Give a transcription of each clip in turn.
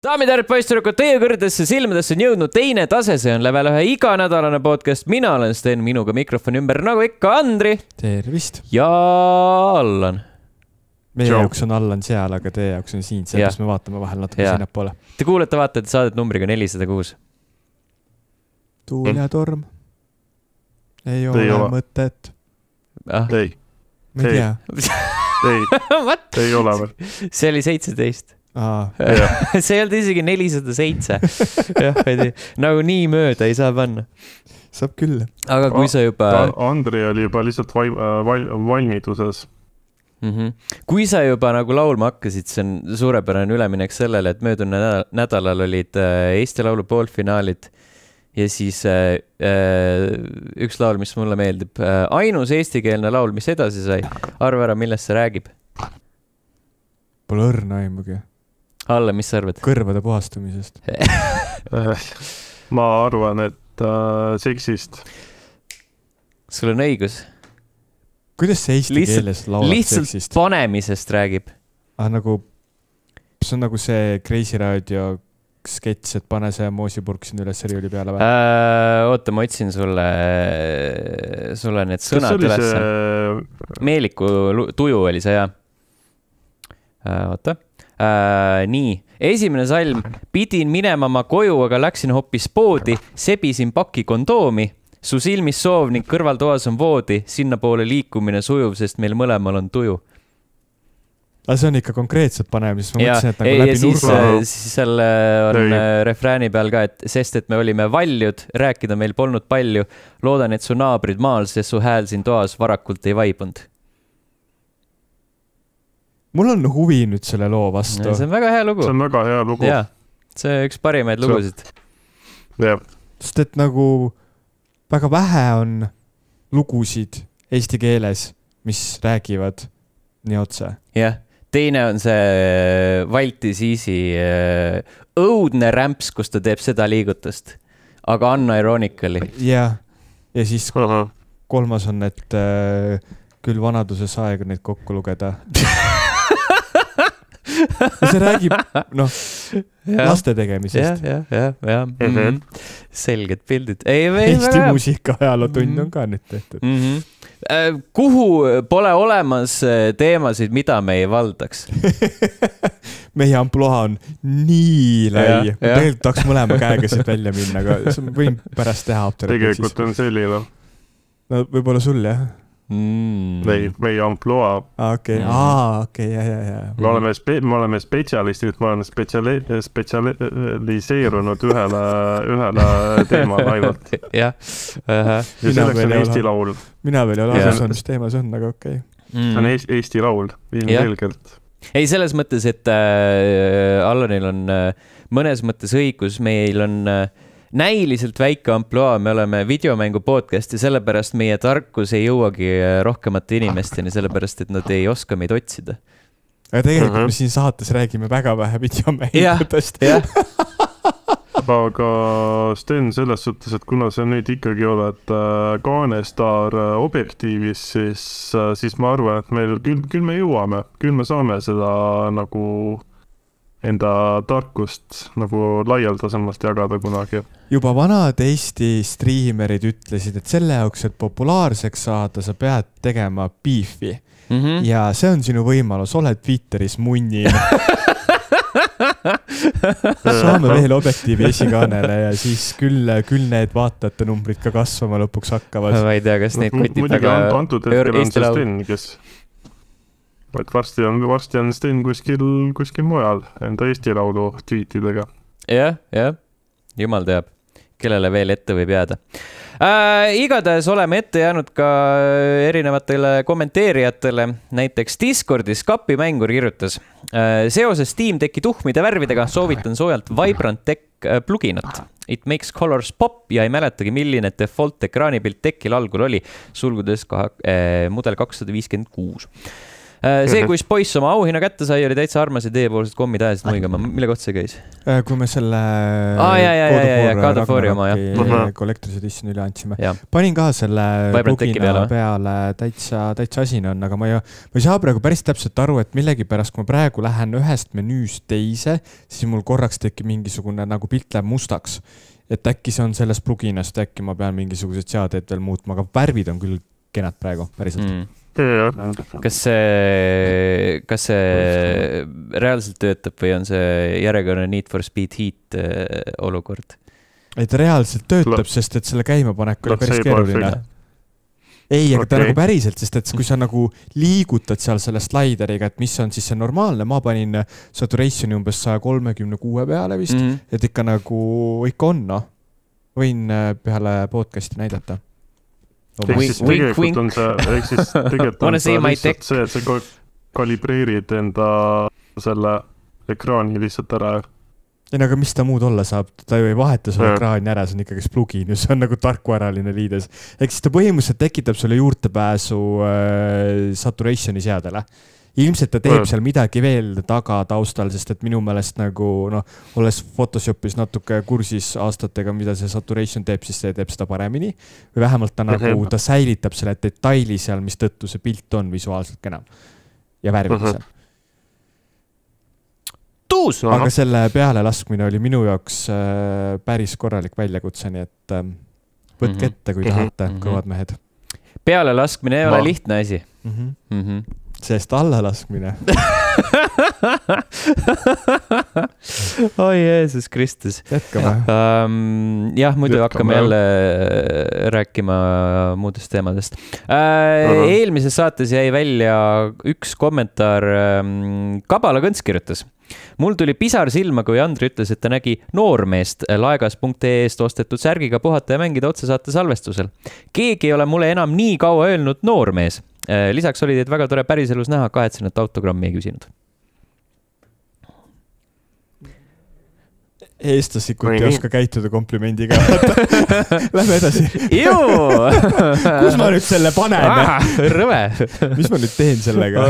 Daamid ja härrad, poisssüdrukud, teie kõrgedesse silmadesse on jõudnud teine tase, see on level 1 iganädalane podcast. Mina olen Sten, minuga mikrofoni ümber nagu ikka Andri. Tervist. Ja Allan. Meie jaoks on Allan seal, aga teie jaoks on siin, sellepärast me vaatame vahel natuke sinna poole. Te kuulete vaatajate saadet numbriga 406. Tuul ja torm. Ei ole mõtet. Ei. Ma ei tea. Ei ole veel. See oli 17. See ei olnud isegi 407. Nagu nii mööda ei saa panna. Saab küll. Aga kui sa juba... Andri oli juba lihtsalt valmiduses. Kui sa juba nagu laulma hakkasid, see on suurepärane üleminek sellele, et möödunud nädalal olid Eesti Laulu poolfinaalid ja siis üks laul, mis mulle meeldib. Ainus eestikeelne laul, mis edasi sai. Arva ära, millest see räägib? Pole õrna aimugi. Alla, mis sa arvad? Kõrvade puhastumisest. Ma arvan, et seksist. Sul on õigus. Kuidas see eesti keeles laulab lihtsalt seksist? Lihtsalt panemisest räägib. Nagu, see on nagu see Crazy Radio skets, et pane see moosipurk siin üles riiuli peale või? Oota, ma otsin sulle need sõnad üles. Meeliku tuju oli see, jah. Oota. Nii, esimene salm. Pidin minema ma koju, aga läksin hoopis poodi, sebisin paki kondoomi, su silmis soov ning kõrvaltoas on voodi, sinna poole liikumine sujuv, sest meil mõlemal on tuju. Aga see on ikka konkreetselt panev, siis ma mõtlesin, et nagu läbi nurga. Siis seal on refrääni peal ka, et sest et me olime valjud, rääkida meil polnud palju, loodan, et su naabrid maal, sest su hääl siin toas varakult ei vaibunud. Mul on huvi nüüd selle loo vastu. See on väga hea lugu. See on väga hea lugu. Jaa, see on üks parimaid lugusid. Jah. Sest et nagu väga vähe on lugusid eesti keeles, mis räägivad nii otse. Jah, teine on see Valti Siisi õudne rämps, kus ta teeb seda liigutust. Aga unironically. Jah, ja siis kolmas on, et küll vanaduses aega neid kokku lugeda. See räägib, laste tegemisest. Ja. Selged pildid. Eesti muusika ajalootund on ka nüüd tehtud. Kuhu pole olemas teemasid, mida me ei valdaks? Meie amploa on nii lai. Tegelikult tahaks mõlema käega siit välja minna, aga võin pärast teha apterit. Tegelikult on selline. No võib-olla sul, jah? Meie amploa. Okei, jah. Me oleme spetsialistid, me oleme spetsialiseerunud ühele teemale ainult. Ja selleks on Eesti laul. Mina veel ei ole asus, mis teemas on, aga okei. See on Eesti laul, ilmselgelt. Ei, selles mõttes, et Allanil on mõnes mõttes õigus, meil on näiliselt väike amploa, me oleme videomängu podcast ja sellepärast meie tarkus ei jõuagi rohkemate inimesteni, sellepärast, et nad ei oska meid otsida. Aga tegelikult me siin saates räägime väga vähe videomängudest. Aga Sten, selles suhtes, et kuna sa nüüd ikkagi oled Kaanestar objektiivis, siis ma arvan, et meil küll me jõuame, küll me saame seda nagu enda tarkust nagu laialdasemast jagada kunagi. Juba vanad Eesti striimerid ütlesid, et selle jaoks, et populaarseks saada, sa pead tegema beefi. Ja see on sinu võimalus, oled Twitteris munnin. Saame veel objektiivi esikaanele ja siis küll need vaatajate numbrid ka kasvama lõpuks hakkavad. Ma ei tea, kas neid kotib väga antud hetkel on see Sten, kes... Et varsti on Sten kuskil mujal enda Eesti laulu tweetidega. Jah, jumal teab, kellele veel ette võib jääda. Igatahes oleme ette jäänud ka erinevatele kommenteerijatele. Näiteks Discordis Kapimängur kirjutas. Seoses Steam Decki tuhmide värvidega soovitan soojalt Vibrant Deck pluginat. It makes colors pop ja ei mäletagi, milline default ekraanipilt Deckil algul oli, sulgudes mudel 256. See, kus poiss oma auhinna kätte sai, oli täitsa armas ja teiepoolsed kommid ajasid muigama. Mille kohta see käis? Kui me selle God of War'i oma, Collector's Edition üle andsime. Panin ka selle plugina peale täitsa asin on, aga ma ei saa praegu päris täpselt aru, et millegipärast, kui ma praegu lähen ühest menüüst teise, siis mul korraks tekib mingisugune nagu pilt läheb mustaks. Et äkki see on selles pluginast, äkki ma pean mingisugused seadeid veel muutma, aga värvid on küll kenad praegu, päriselt. Kas see reaalselt töötab või on see järjekordne Need for Speed Heat olukord? Ei, ta reaalselt töötab, sest et selle käimapanek oli päris keeruline. Ei, aga ta nagu päriselt, sest et kui sa nagu liigutad seal selle slaideriga, et mis on siis see normaalne, ma panin saturationi umbes 136 peale vist, et ikka nagu ikka on, no. Võin peale podcasti näidata. Tegelikult on see lihtsalt see, et sa kalibreerid enda selle ekraani lihtsalt ära. Ei, aga mis ta muud olla saab? Ta ju ei vaheta sulle ekraani ära, see on ikkagi plugin, see on nagu tarkvaraline liides. Ehk siis ta põhimõtteliselt tekitab sulle juurdepääsu saturationi seadele. Ilmselt ta teeb seal midagi veel taga taustal, sest et minu meelest nagu, olles Photoshopis natuke kursis aastatega, mida see saturation teeb, siis see teeb seda paremini. Või vähemalt ta säilitab selle detaili seal, mis tõttu see pilt on visuaalselt kenam. Ja värvilisem. Aga selle peale laskmine oli minu jaoks päris korralik väljakutse, nii et võtke ette, kui tahate, kõvad mehed. Peale laskmine ei ole lihtne asi. Sest alla laskmine. Oi, Jeesus Kristus. Jätkame. Jah, muidu hakkame jälle rääkima muudest teemadest. Eelmises saates jäi välja üks kommentaar. Kabala Kõnts kirjutas. Mul tuli pisar silma, kui Andri ütles, et ta nägi noormeest laegas.ee-st ostetud särgiga puhata ja mängida otsesaate salvestusel. Keegi ei ole mulle enam nii kaua öelnud noormees. Lisaks oli teid väga tore päriselus näha, kahetsen, et autogrammi ei küsinud. Eestlaslikult ei oska käituda komplimendiga. Lähme edasi. Kus ma nüüd selle panen? Rõve. Mis ma nüüd teen sellega?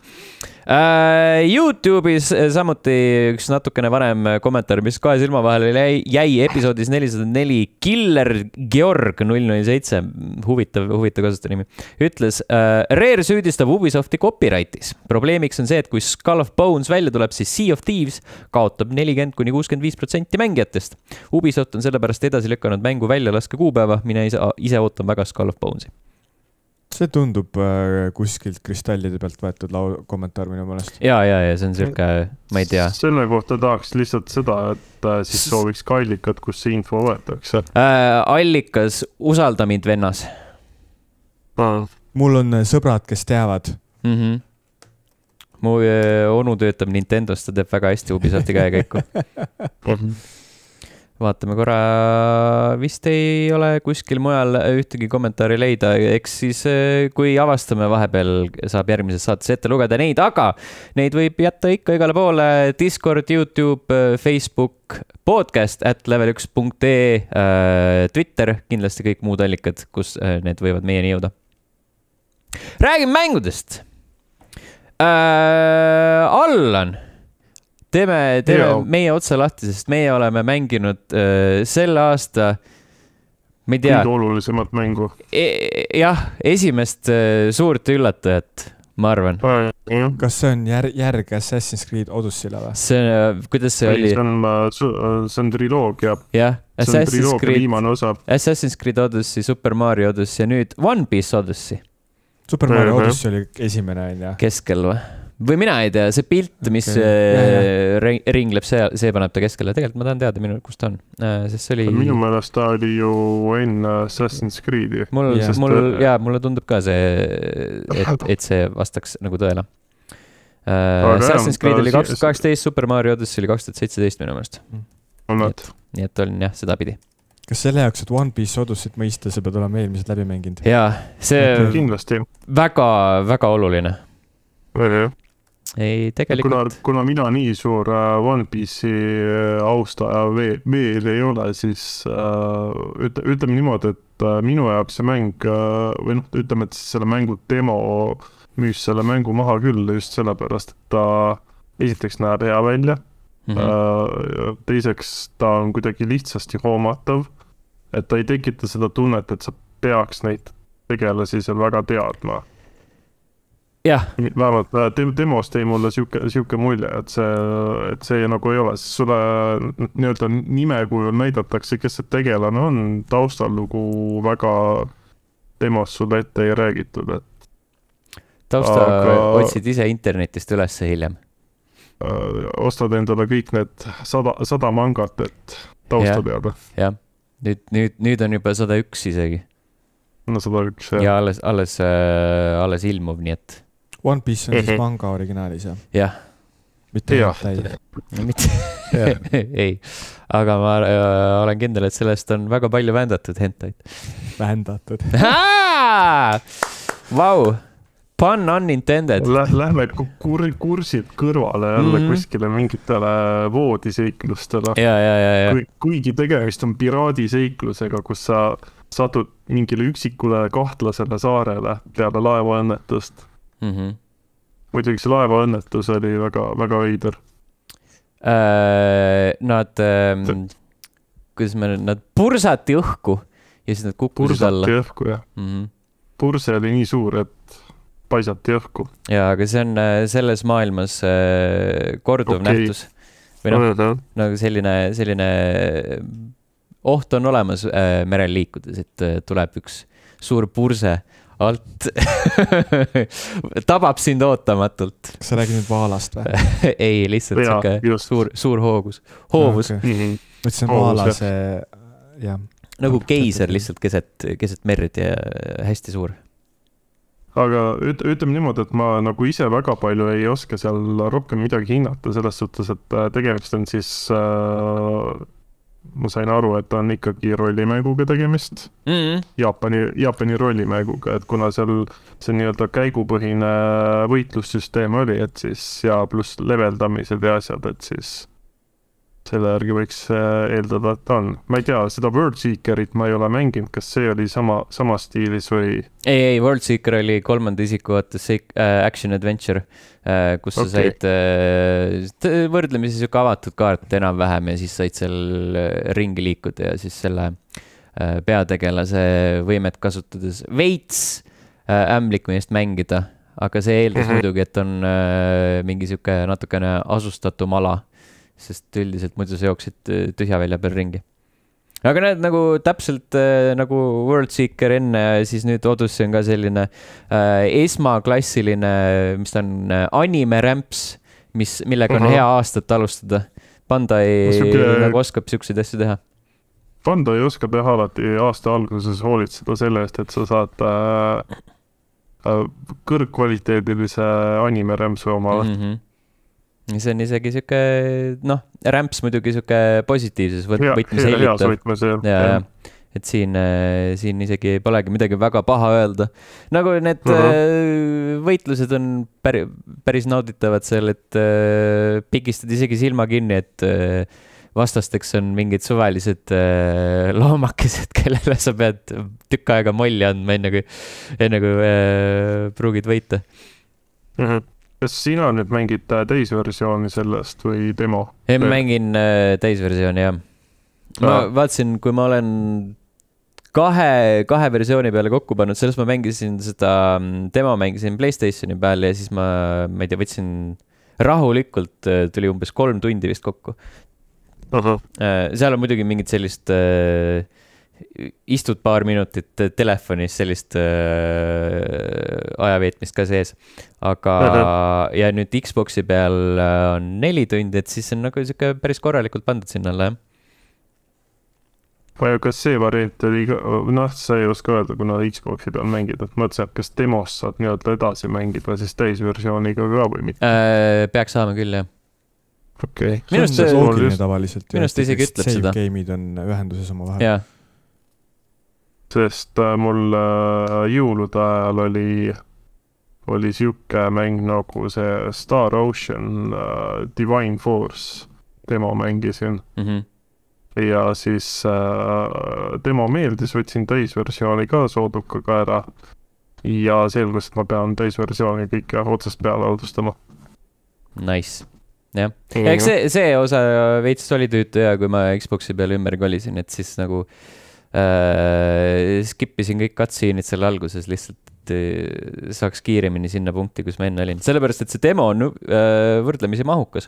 YouTube'is samuti üks natukene vanem kommentaar, mis kohe silma vahele jäi episoodis 404 Killer Georg 007, huvitav kasutanimi, ütles, Rare süüdistab Ubisofti copyrightis. Probleemiks on see, et kui Skull of Bones välja tuleb, siis Sea of Thieves kaotab 40-65% mängijatest. Ubisoft on sellepärast edasi lükanud mängu väljalaske kuupäeva, mina ise ootan väga Skull of Bonesi. See tundub kuskilt kristallide pealt võetud kommentaar minu mõnest. Ja, see on selline, ma ei tea. Selle kohta tahaks lihtsalt seda, et siis sooviks ka allikat, kus see info võetakse. Allikas, usalda mind vennas. Mul on sõbrad, kes teavad. Mu onu töötab Nintendost, ta teeb väga hästi Ubisofti käekäiku. Vaatame korra, vist ei ole kuskil mujal ühtegi kommentaari leida, eks siis kui avastame vahepeal, saab järgmises saates ette lugeda neid, aga neid võib jätta ikka igale poole Discord, YouTube, Facebook, podcast @level1.ee, Twitter, kindlasti kõik muud allikad, kus need võivad meieni jõuda. Räägime mängudest. Allan. Teeme meie otsa lahti, sest meie oleme mänginud selle aasta, ma ei tea. Kõige olulisemat mängu. Jah, esimest suurt üllatajat, ma arvan. Kas see on järg Assassin's Creed Odyssey'le või? Kuidas see oli? See on triloogia. Jah, Assassin's Creed Odyssey, Super Mario Odyssey ja nüüd One Piece Odyssey. Super Mario Odyssey oli esimene, on ja? Keskel või? Või mina ei tea, see pilt, mis ringleb, see paneb ta keskele. Tegelikult ma tahan teada, kus ta on. Sest see oli... Minu meelest ta oli ju enne Assassin's Creed'i. Mulle tundub ka see, et see vastaks nagu tõele. Assassin's Creed oli 2018, Super Mario Odyssey oli 2017 minu meelest. Nii et olin jah, seda pidi. Kas selle jaoks, et One Piece Odyssey't mõista, see pead olema eelmised läbi mänginud? Jaa, see kindlasti. Väga, väga oluline. Veel jah. Ei, tegelikult... Kuna mina nii suur One Piece'i austaja veel ei ole, siis ütleme niimoodi, et minu jaoks see mäng, või ütleme, et selle mängu demo müüs selle mängu maha küll just sellepärast, et ta esiteks näeb hea välja, teiseks ta on kuidagi lihtsasti hoomatav, et ta ei tekita seda tunnet, et sa peaks neid tegelasi seal väga teadma. Jah. Vähemalt demos tõi mulle siuke mulje, et see nagu ei ole, sest sulle nii-öelda nimekujul näidatakse, kes see tegelane on, taustallugu väga demos sulle ette ei räägitud, et otsid ise internetist üles hiljem. Ostad endale kõik need 100 mangat, et tausta teada. Jah, nüüd on juba 101 isegi. No 101, jah. Ja alles ilmub, nii et... One Piece on siis manga originaalis, jah? Jah. Mitte hentai. Ei, aga ma olen kindel, et sellest on väga palju väändatud hentait. Väändatud. Vau! Pun unintended. Lähme kursid kõrvale jälle kuskile mingitele voodiseiklustele. Ja. Kuigi tegemist on piraadiseiklusega, kus sa satud mingile üksikule kahtlasele saarele peale laevaõnnetust. Muidugi see laevaõnnetus oli väga, väga õider. Nad pursati õhku ja siis nad kukkusid alla. Pursati õhku, jah. Purse oli nii suur, et paisati õhku. Ja, aga see on selles maailmas korduv nähtus. Või nagu selline oht on olemas merel liikudes, et tuleb üks suur purse alt tabab sind ootamatult. Kas sa räägid nüüd vaalast või? Ei, lihtsalt suur hoovus. Mõtlesin vaalase, jah. Nagu keiser lihtsalt keset merd ja hästi suur. Aga ütleme niimoodi, et ma nagu ise väga palju ei oska seal rohkem midagi hinnata selles suhtes, et tegemist on siis, ma sain aru, et on ikkagi rollimänguga tegemist. Jaapani rollimänguga, et kuna seal see nii-öelda käigupõhine võitlussüsteem oli, et siis ja pluss leveldamised ja asjad, et siis selle järgi võiks eeldada, et on. Ma ei tea, seda Worldseekerit ma ei ole mänginud, kas see oli sama stiilis või... Ei, Worldseeker oli 3. isiku action adventure, kus sa said võrdlemisi siuke avatud kaart enam-vähem ja siis said seal ringi liikuda ja siis selle peategelase võimet kasutades veits ämblikmeest mängida, aga see eeldas muidugi, et on mingi siuke natukene asustatum ala, sest üldiselt muidu sa jooksid tühja välja peal ringi. Aga näed, nagu täpselt nagu Worldseeker enne, siis nüüd Odyssey on ka selline esmaklassiline, mis ta on anime-rämps, millega on hea aastat alustada. Bandai nagu oskab siukseid asju teha. Bandai oskab teha alati aasta alguses hoolitseda selle eest, et sa saad kõrgkvaliteedilise anime-rämpsu omale. See on isegi siuke, rämps muidugi siuke positiivses võtmes hellitab. Et siin isegi polegi midagi väga paha öelda. Nagu need võitlused on päris nauditavad seal, et pigistad isegi silma kinni, et vastasteks on mingid suvelised loomakesed, kellele sa pead tükk aega molli andma, enne kui pruugid võita. Kas sina nüüd mängid täisversiooni sellest või demo? Ma mängin täisversiooni, jah. Ma vaatasin, kui ma olen kahe versiooni peale kokku pannud, sellest ma mängisin seda demo, mängisin PlayStationi peal ja siis ma ei tea, võtsin rahulikult, tuli umbes 3 tundi vist kokku. Seal on muidugi mingid sellist istud paar minutit telefonis sellist ajaveetmist ka sees, aga ja nüüd Xboxi peal on 4 tundi, et siis on nagu siuke päris korralikult pandud sinna alla, jah. Kas see variant oli, sa ei oska öelda, kuna Xboxi peal mängid, et mõtlesin, et kas demos saad nii-öelda edasi mängida siis täisversiooniga ka või mitte? Peaks saama küll, jah. Okay. Minust isegi ütleb seda. Save game'id on ühenduses oma vahel. Jah. Sest mul jõulude ajal oli siuke mäng nagu see Star Ocean Divine Force demo mängisin. Ja siis demo meeldis, võtsin täisversiooni ka soodukaga ära. ja selgus, et ma pean täisversiooni kõike otsast peale alustama. Nice. Jah. Eks see osa veits oli tüütu ja kui ma Xboxi peale ümber kolisin, et siis nagu skippisin kõik cutscene'id selle alguses lihtsalt, et saaks kiiremini sinna punkti, kus ma enne olin. Sellepärast, et see demo on võrdlemisi mahukas.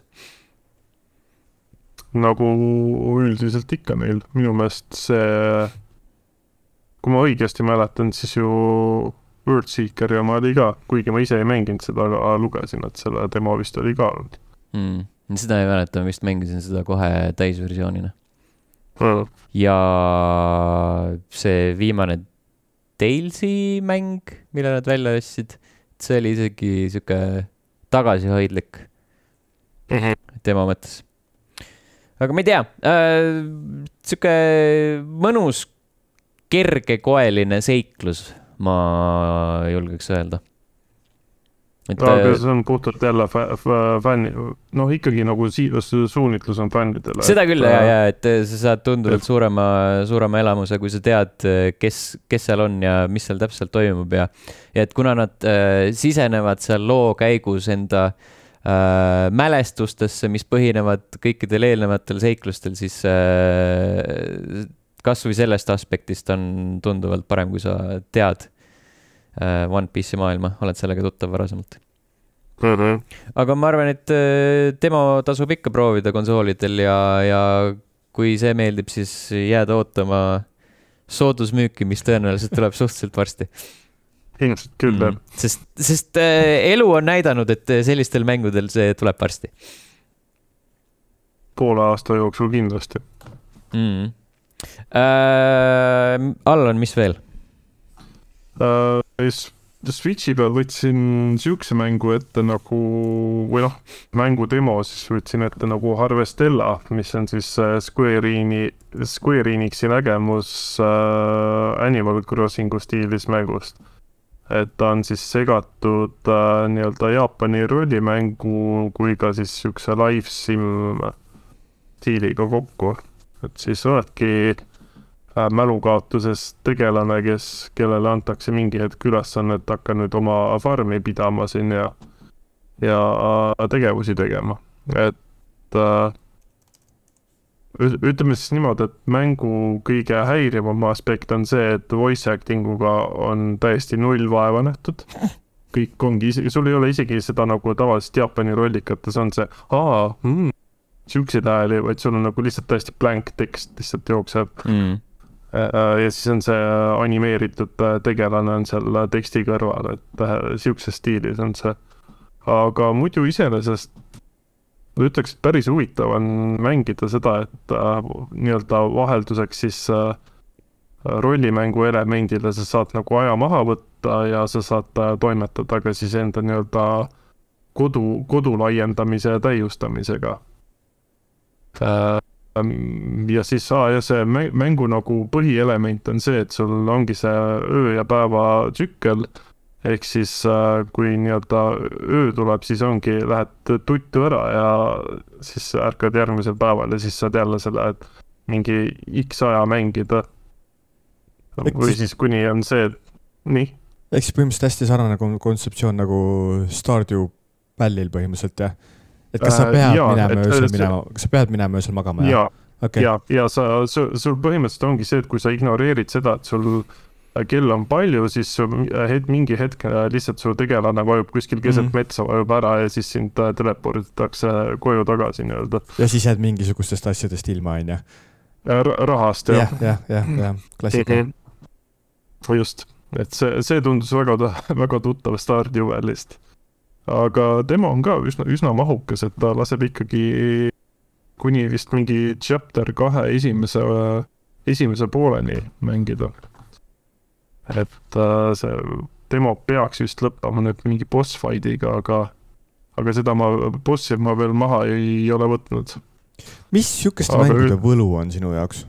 Nagu üldiselt ikka neil. Minu meelest see, kui ma õigesti mäletan, siis ju Worldseeker ja ma oli ka, kuigi ma ise ei mänginud seda, aga lugesin, et selle demo vist oli ka olnud. Seda ei mäleta, ma vist mängisin seda kohe täisversioonina. Ja see viimane Talesi mäng, mille nad välja ostsid, see oli isegi siuke tagasihoidlik tema mõttes. Aga ma ei tea, siuke mõnus kergekoeline seiklus, ma julgeks öelda. Aga see on puhtalt jälle fänni, ikkagi nagu suunitlus on fännidele. Seda küll, ja, et sa saad tunduvalt suurema elamuse, kui sa tead, kes seal on ja mis seal täpselt toimub ja et kuna nad sisenevad seal loo käigus enda mälestustesse, mis põhinevad kõikidel eelnevatel seiklustel, siis kas või sellest aspektist on tunduvalt parem, kui sa tead One Piece'i maailma, oled sellega tuttav varasemalt. Aga ma arvan, et demo tasub ikka proovida konsoolidel ja kui see meeldib, siis jääda ootama soodusmüüki, mis tõenäoliselt tuleb suhteliselt varsti. Ilmselt küll, Sest elu on näidanud, et sellistel mängudel see tuleb varsti. Poole aasta jooksul kindlasti. Allan, mis veel? Switchi peal võtsin siukse mängu ette nagu, mängu demo, siis võtsin ette nagu Harvestella, mis on siis Square Enixi nägemus Animal Crossingu stiilis mängust. Et ta on siis segatud nii-öelda Jaapani rollimängu kui ka siis siukse live sim stiiliga kokku. Et siis oledki mälukaotuses tegelane, kellele antakse mingi hetk ülesannet, hakka nüüd oma farmi pidama siin ja tegevusi tegema. Et ütleme siis niimoodi, et mängu kõige häirivam aspekt on see, et voice actinguga on täiesti null vaeva nähtud. Kõik ongi, sul ei ole isegi seda nagu tavaliselt Jaapani rollikates on see siukseid hääli, vaid sul on nagu lihtsalt täiesti blank tekst lihtsalt jookseb. Ja siis on see animeeritud tegelane on seal teksti kõrval, et siukses stiilis on see. Aga muidu iseenesest ütleks, et päris huvitav on mängida seda, et nii-öelda vahelduseks siis rollimängu elemendile sa saad nagu aja maha võtta ja sa saad toimetada ka siis enda nii-öelda kodu laiendamise ja täiustamisega. Ja siis see mängu nagu põhielement on see, et sul ongi see öö ja päeva tsükkel, ehk siis kui nii-öelda öö tuleb, siis ongi, lähed tuttu ära ja siis ärkad järgmisel päeval ja siis saad jälle selle, et mingi X aja mängida. Või siis kuni on see, et nii. Ehk siis põhimõtteliselt hästi sarnane kontseptsioon nagu Stardew Valley'l põhimõtteliselt, jah? Et kas sa pead minema öösel magama? Ja sul põhimõtteliselt ongi see, et kui sa ignoreerid seda, et sul kell on palju, siis mingi hetk lihtsalt su tegelane vajub kuskil keset metsa, vajub ära ja siis sind teleporditakse koju tagasi nii-öelda. Ja siis jääd mingisugustest asjadest ilma, on ja? Rahast, jah. Ja, klassika. Just, et see tundus väga tuttav Stardew Valley'st. Aga demo on ka üsna mahukas, et ta laseb ikkagi kuni vist mingi chapter 2 esimese pooleni mängida. Et see demo peaks vist lõppama nüüd mingi boss fightiga, aga seda bossi ma veel maha ei ole võtnud. Mis siukeste mängude võlu on sinu jaoks?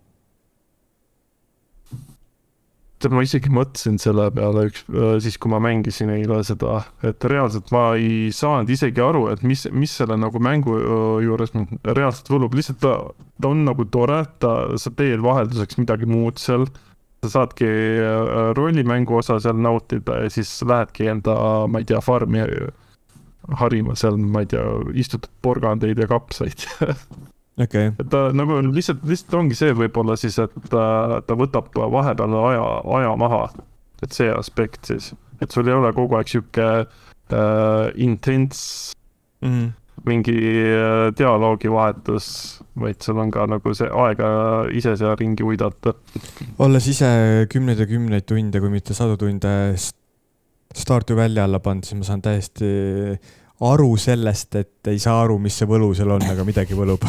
Ma isegi mõtlesin selle peale siis, kui ma mängisin eile seda, et reaalselt ma ei saanud isegi aru, et mis selle nagu mängu juures reaalselt võlub. Lihtsalt ta on nagu tore, sa teed vahelduseks midagi muud seal sa saadki rollimängu osa seal nautida ja siis lähedki enda, ma ei tea, farmi harima seal, ma ei tea, istutud porgandeid ja kapsaid. Okay. Et ta nagu lihtsalt ongi see võib-olla siis, et ta võtab vahepeal aja maha, et see aspekt siis, et sul ei ole kogu aeg siuke intents mingi dialoogi vahetus, vaid sul on ka nagu see aega ise seal ringi uidata. Olles ise kümneid ja kümneid tunde, kui mitte 100 tunde Stardew välja alla pannud, siis ma saan täiesti aru sellest, et ei saa aru, mis see võlu seal on, aga midagi võlub.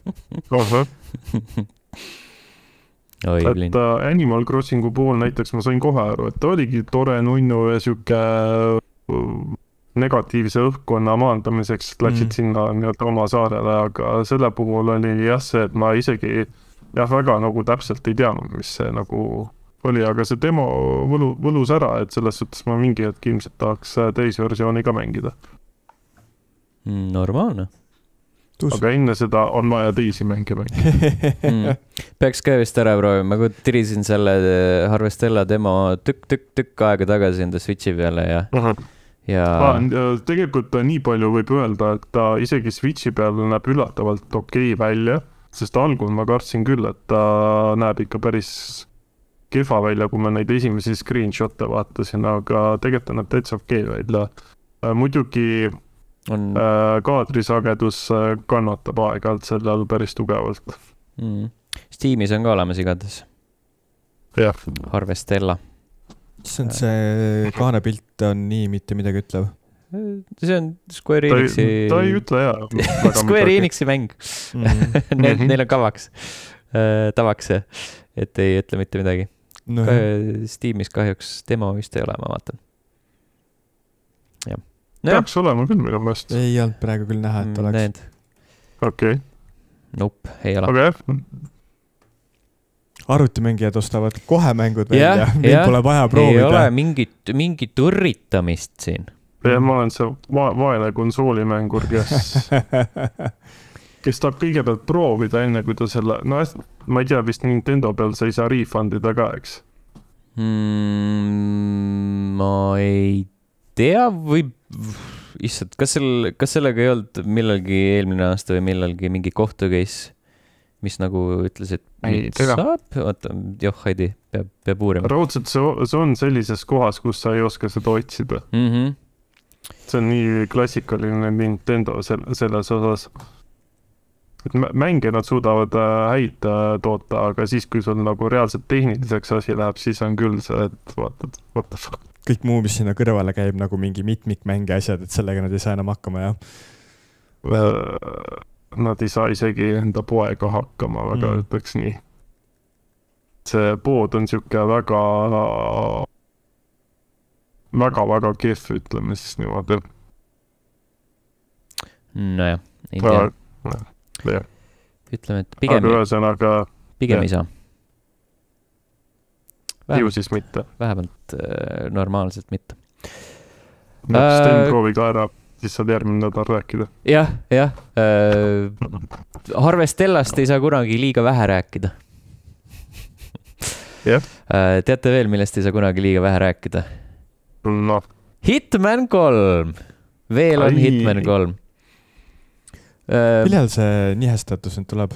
Et Animal Crossingu puhul näiteks ma sain kohe aru, et ta oligi tore nunnu ja siuke negatiivse õhkkonna maandamiseks läksid sinna oma saarele, aga selle puhul oli jah see, et ma isegi väga nagu täpselt ei teadnud, mis see nagu oli, aga see demo võlus ära, et selles suhtes ma mingi hetk ilmselt tahaks täisversiooni ka mängida. Normaalne. Aga enne seda on vaja teisi mänge mängida. Peaks ka vist ära proovima, ma tirisin selle Harvestella demo tükk aega tagasi enda Switchi peale ja tegelikult nii palju võib öelda, et ta isegi Switchi peal näeb üllatavalt okei välja, sest algul ma kartsin küll, et ta näeb ikka päris kehva välja, kui ma neid esimesi screenshot'e vaatasin, aga tegelikult näeb täitsa okei välja. Muidugi kaadrisagedus kannatab aeg-ajalt selle all päris tugevalt. Steamis on ka olemas igatahes. Harvestella. See kaanepilt on nii mitte midagi ütlev. See on Square Enixi... Ta ei ütle Square Enixi mäng. Neil on tavaks, et ei ütle mitte midagi. Steamis kahjuks demo vist ei ole, ma vaatan. Peaks olema küll minu meelest. Ei olnud praegu küll näha, et oleks. Okei. Nope, ei ole. Aga arvutimängijad ostavad kohe mängud välja, meil pole vaja proovida. Ei ole mingit õrritamist siin. Ma olen see vaene konsoolimängur, kes tahab kõigepealt proovida enne, kui ta selle... No ma ei tea, vist Nintendo peal sa ei saa refundida ka, eks? Ma ei tea või... Issand, kas sellega ei olnud millalgi eelmine aasta või millalgi mingi kohtukeis? Mis nagu ütles, et saab? Oota, Heidi, peab uurima. Raudselt see on sellises kohas, kus sa ei oska seda otsida. See on nii klassikaline Nintendo selles osas. Et mänge nad suudavad häid toota, aga siis, kui sul nagu reaalselt tehniliseks asi läheb, siis on küll see, et vaatad, what the fuck. Kõik muu, mis sinna kõrvale käib nagu mingi mitmikmänge asjad, et sellega nad ei saa enam hakkama, jah? Nad ei saa isegi enda poega hakkama, väga ütleks nii. See pood on siuke väga kehv, ütleme siis niimoodi. Nojah, ei tea. Ütleme, et pigem ei saa. Ju siis mitte. Vähemalt normaalselt mitte. Sten proovi ka ära. Siis saad järgmine nädal rääkida. Jah. Harvestellast ei saa kunagi liiga vähe rääkida. Teate veel, millest ei saa kunagi liiga vähe rääkida? No. Hitman 3. Veel on Hitman 3. Millal see nihestatus nüüd tuleb?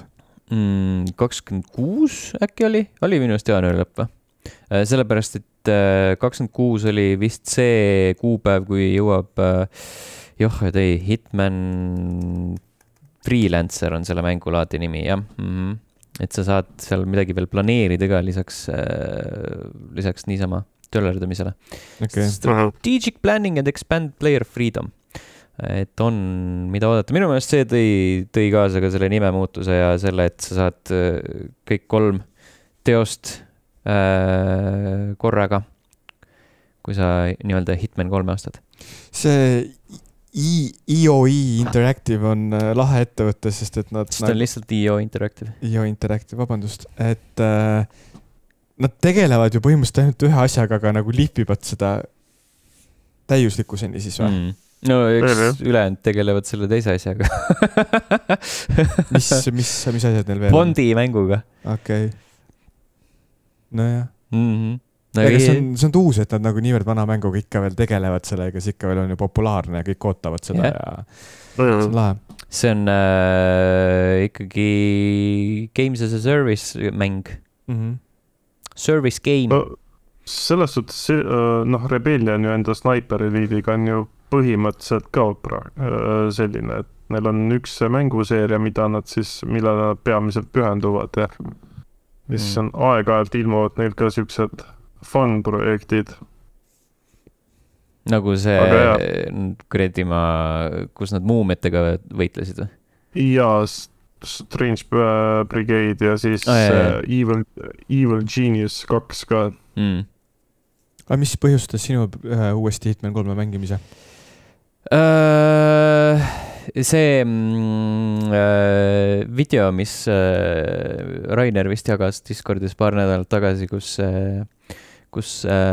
26 äkki oli minust jaanuari lõpp. Sellepärast, et 26 oli vist see kuupäev, kui jõuab Hitman Freelancer on selle mängulaadi nimi, jah. Et sa saad seal midagi veel planeerida ka lisaks niisama töllerdamisele. Strategic planning and expand player freedom. Et on, mida oodata. Minu meelest see tõi kaasa ka selle nime muutuse ja selle, et sa saad kõik 3 teost korraga, kui sa nii-öelda Hitman 3 aastad. See EOE Interactive on lahe ettevõte, sest et nad... See on lihtsalt EO Interactive. EO Interactive, vabandust. Et nad tegelevad ju põhimõtteliselt ainult ühe asjaga, aga nagu lihvivad seda täiuslikkuseni siis või? No eks ülejäänud tegelevad selle teise asjaga. mis asjad neil veel? Bondi mänguga. Okei. Nojah. Aga see on uus, et nad nagu niivõrd vana mänguga ikka veel tegelevad sellega, see ikka veel on ju populaarne ja kõik ootavad seda ja see on lahe. See on ikkagi Games as a Service mäng. Service game. No, selles suhtes, Rebellion ju enda Sniper Elite'iga on ju põhimõtteliselt ka selline, et neil on üks mänguseeria, millele nad peamiselt pühenduvad ja mis on aeg-ajalt ilmuvad neil ka siuksed fun-projektid. Nagu see kus nad muumetega võitlesid või? Ja Strange Brigade ja siis Evil Genius 2 ka. Aga mis põhjustas sinu uuesti Hitman 3 mängimise? See video, mis Rainer vist jagas Discordis paar nädalat tagasi, kus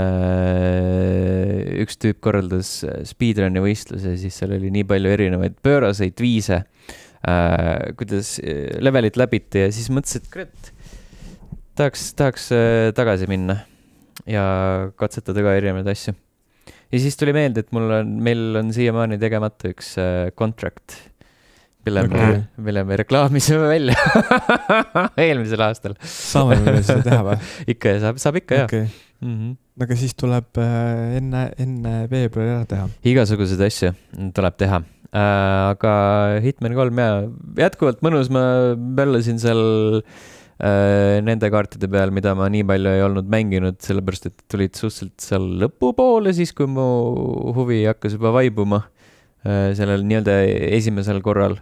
üks tüüp korraldas speedrun'i võistluse, siis seal oli nii palju erinevaid pööraseid viise, kuidas levelit läbiti ja siis mõtlesin, et tahaks tagasi minna ja katsetada ka erinevaid asju. Ja siis tuli meelde, et meil on siiamaani tegemata üks contract, mille me reklaamisime välja eelmisel aastal. Saame me seda teha või? Ikka, saab ikka, okay. Aga siis tuleb enne veebruari ära teha. Igasuguseid asju tuleb teha. Aga Hitman 3 jätkuvalt mõnus, ma bällasin seal nende kaartide peal, mida ma nii palju ei olnud mänginud, sellepärast, et tulid suhteliselt seal lõpupoole, siis kui mu huvi hakkas juba vaibuma sellel nii-öelda esimesel korral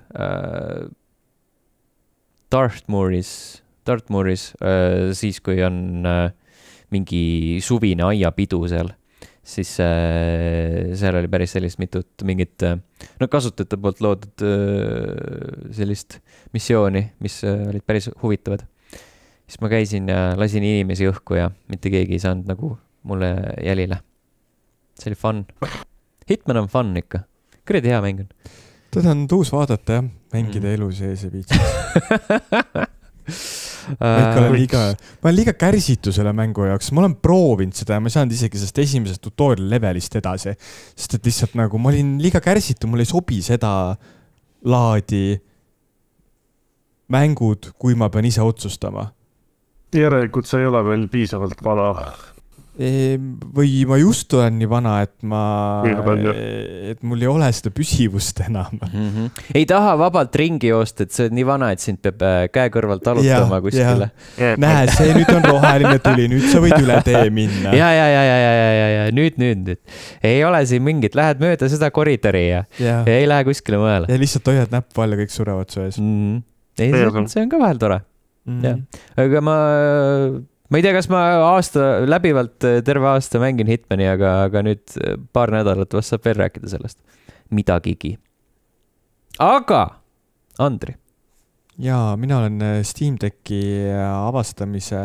Dartmooris, siis kui on mingi suvine aiapidu seal, siis seal oli päris sellist mitut mingit kasutajate poolt loodud sellist missiooni, mis olid päris huvitavad. Siis ma käisin ja lasin inimesi õhku ja mitte keegi ei saanud nagu mulle jälile. See oli fun. Hitman on fun ikka. Kuradi hea mäng on. Teda on tuus vaadata jah, mängida elu sees ja viitsis. Ma olen liiga kärsitu selle mängu jaoks, ma olen proovinud seda ja ma ei saanud isegi sellest esimesest tutorial levelist edasi, sest et lihtsalt nagu ma olin liiga kärsitu, mul ei sobi seda laadi mängud, kui ma pean ise otsustama. Järelikult sa ei ole veel piisavalt vana. Või ma just olen nii vana, et mul ei ole seda püsivust enam. Ei taha vabalt ringi joosta, et see on nii vana, et sind peab käe kõrvalt talutama kuskile. Näe, see nüüd on roheline tuli, nüüd sa võid üle tee minna. Ja, nüüd. Ei ole siin mingit, lähed mööda seda koridori ja ei lähe kuskile mõele. Ja lihtsalt hoiad näppu all ja kõik surevad su ees. Ei, see on ka vahel tore. Aga ma ei tea, kas ma läbivalt terve aasta mängin Hitmani, aga nüüd paar nädalat vast saab veel rääkida sellest. Midagigi. Aga, Andri. Jaa, mina olen Steam Decki avastamise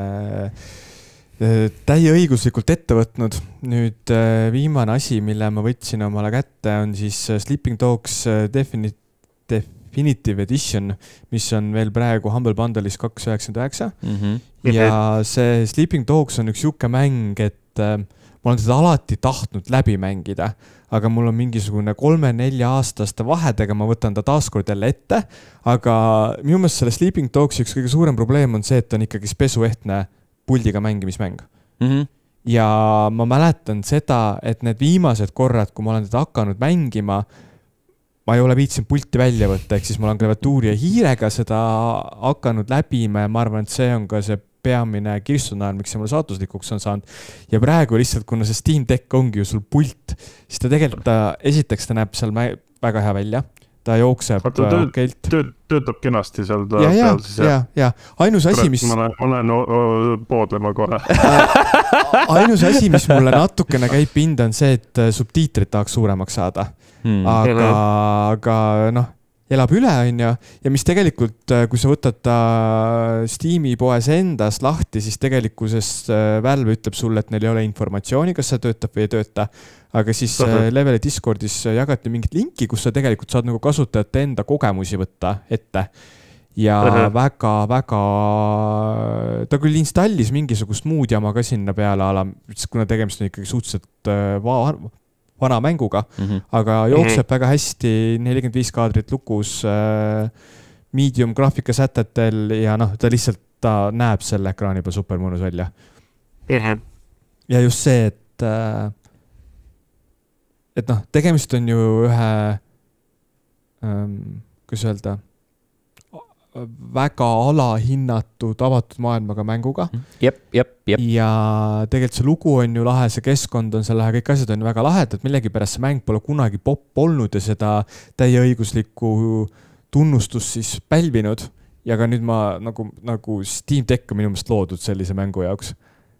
täieõiguslikult ette võtnud. Nüüd viimane asi, mille ma võtsin omale kätte, on siis Sleeping Dogs Definitive Edition, mis on veel praegu Humble Bundle'is 2,99. Ja see Sleeping Dogs on üks juhke mäng, et ma olen seda alati tahtnud läbi mängida, aga mul on mingisugune 3-4 aastaste vahedega, ma võtan ta taaskord jälle ette, aga minu meelest selle Sleeping Dogs üks kõige suurem probleem on see, et on ikkagi spesuehtne puldiga mängimismäng. Ja ma mäletan seda, et need viimased korrad, kui ma olen teda hakanud mängima, ma ei ole viitsinud pulti välja võtta, ehk siis ma olen klaviatuuri ja hiirega seda hakanud läbima ja ma arvan, et see on ka see peamine kirstunael, miks see mulle saatuslikuks on saanud. Ja praegu lihtsalt, kuna see Steam Deck ongi ju sul pult, siis ta tegelikult esiteks ta näeb seal väga hea välja. Ta jookseb okeilt. Töötab kenasti seal peal siis. Ja. Ainus asi, mis... Ma olen poodlema kohe. Ainus asi, mis mulle natukene käib pinda, on see, et subtiitrid tahaks suuremaks saada. Aga elab üle, on ju. Ja mis tegelikult, kui sa võtad ta Steam'i poes endas lahti, siis tegelikkuses Valve ütleb sulle, et neil ei ole informatsiooni, kas see töötab või ei tööta. Aga siis Leveli Discordis jagati mingit linki, kus sa tegelikult saad nagu kasutajate enda kogemusi võtta ette. ja väga, ta küll installis mingisugust muud jama ka sinna peale kuna tegemist on ikkagi suhteliselt vana mänguga, aga jookseb väga hästi, 45 kaadrit lukus, medium graafikasätetel ja ta lihtsalt näeb selle ekraani peal super mõnus välja. Ja just see, et tegemist on ju ühe, kuidas öelda, väga alahinnatud avatud maailmaga mänguga. Jep. Ja tegelikult see lugu on ju lahe, see keskkond on seal lahe, kõik asjad on väga lahedad, millegipärast see mäng pole kunagi popp olnud ja seda täieõiguslikku tunnustust siis pälvinud. Ja ka nüüd ma nagu Steam Deck on minu meelest loodud sellise mängu jaoks.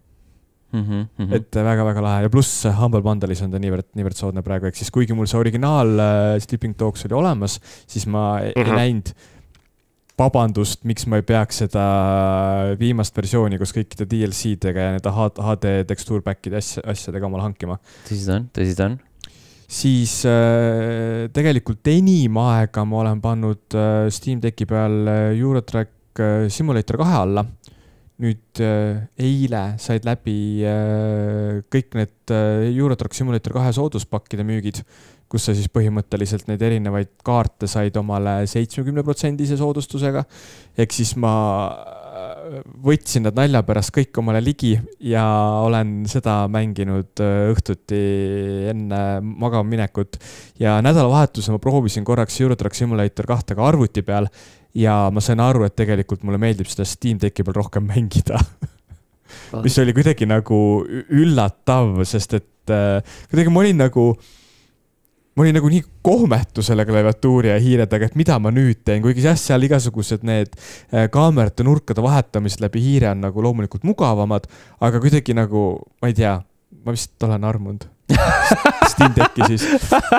Et väga-väga lahe ja pluss Humble Bundle'is on ta niivõrd soodne praegu, ehk siis kuigi mul see originaal Sleeping Dogs oli olemas, siis ma ei näinud vabandust, miks ma ei peaks seda viimast versiooni koos kõikide DLC-dega ja need HD tekstuurpäkkide asjadega omal hankima. Tõsi ta on. Siis tegelikult enim aega ma olen pannud Steam Decki peal Eurotrack Simulator 2 alla. Nüüd eile said läbi kõik need Eurotrack Simulator 2 sooduspakkide müügid, kus sa siis põhimõtteliselt neid erinevaid kaarte said omale 70% soodustusega. Ehk siis ma võtsin nad nalja pärast kõik omale ligi ja olen seda mänginud õhtuti enne magama minekut. Ja nädalavahetusel ma proovisin korraks Eurotrack Simulator 2 arvuti peal ja ma sain aru, et tegelikult mulle meeldib seda Steam Decki peal rohkem mängida. Mis oli kuidagi nagu üllatav, sest et kuidagi ma olin nagu nii kohmetu selle klaviatuuri ja hiiredega, et mida ma nüüd teen, kuigi seal igasugused need kaamerate nurkade vahetamised läbi hiire on nagu loomulikult mugavamad, aga kuidagi nagu, ma ei tea, ma vist olen armunud Steam Decki siis.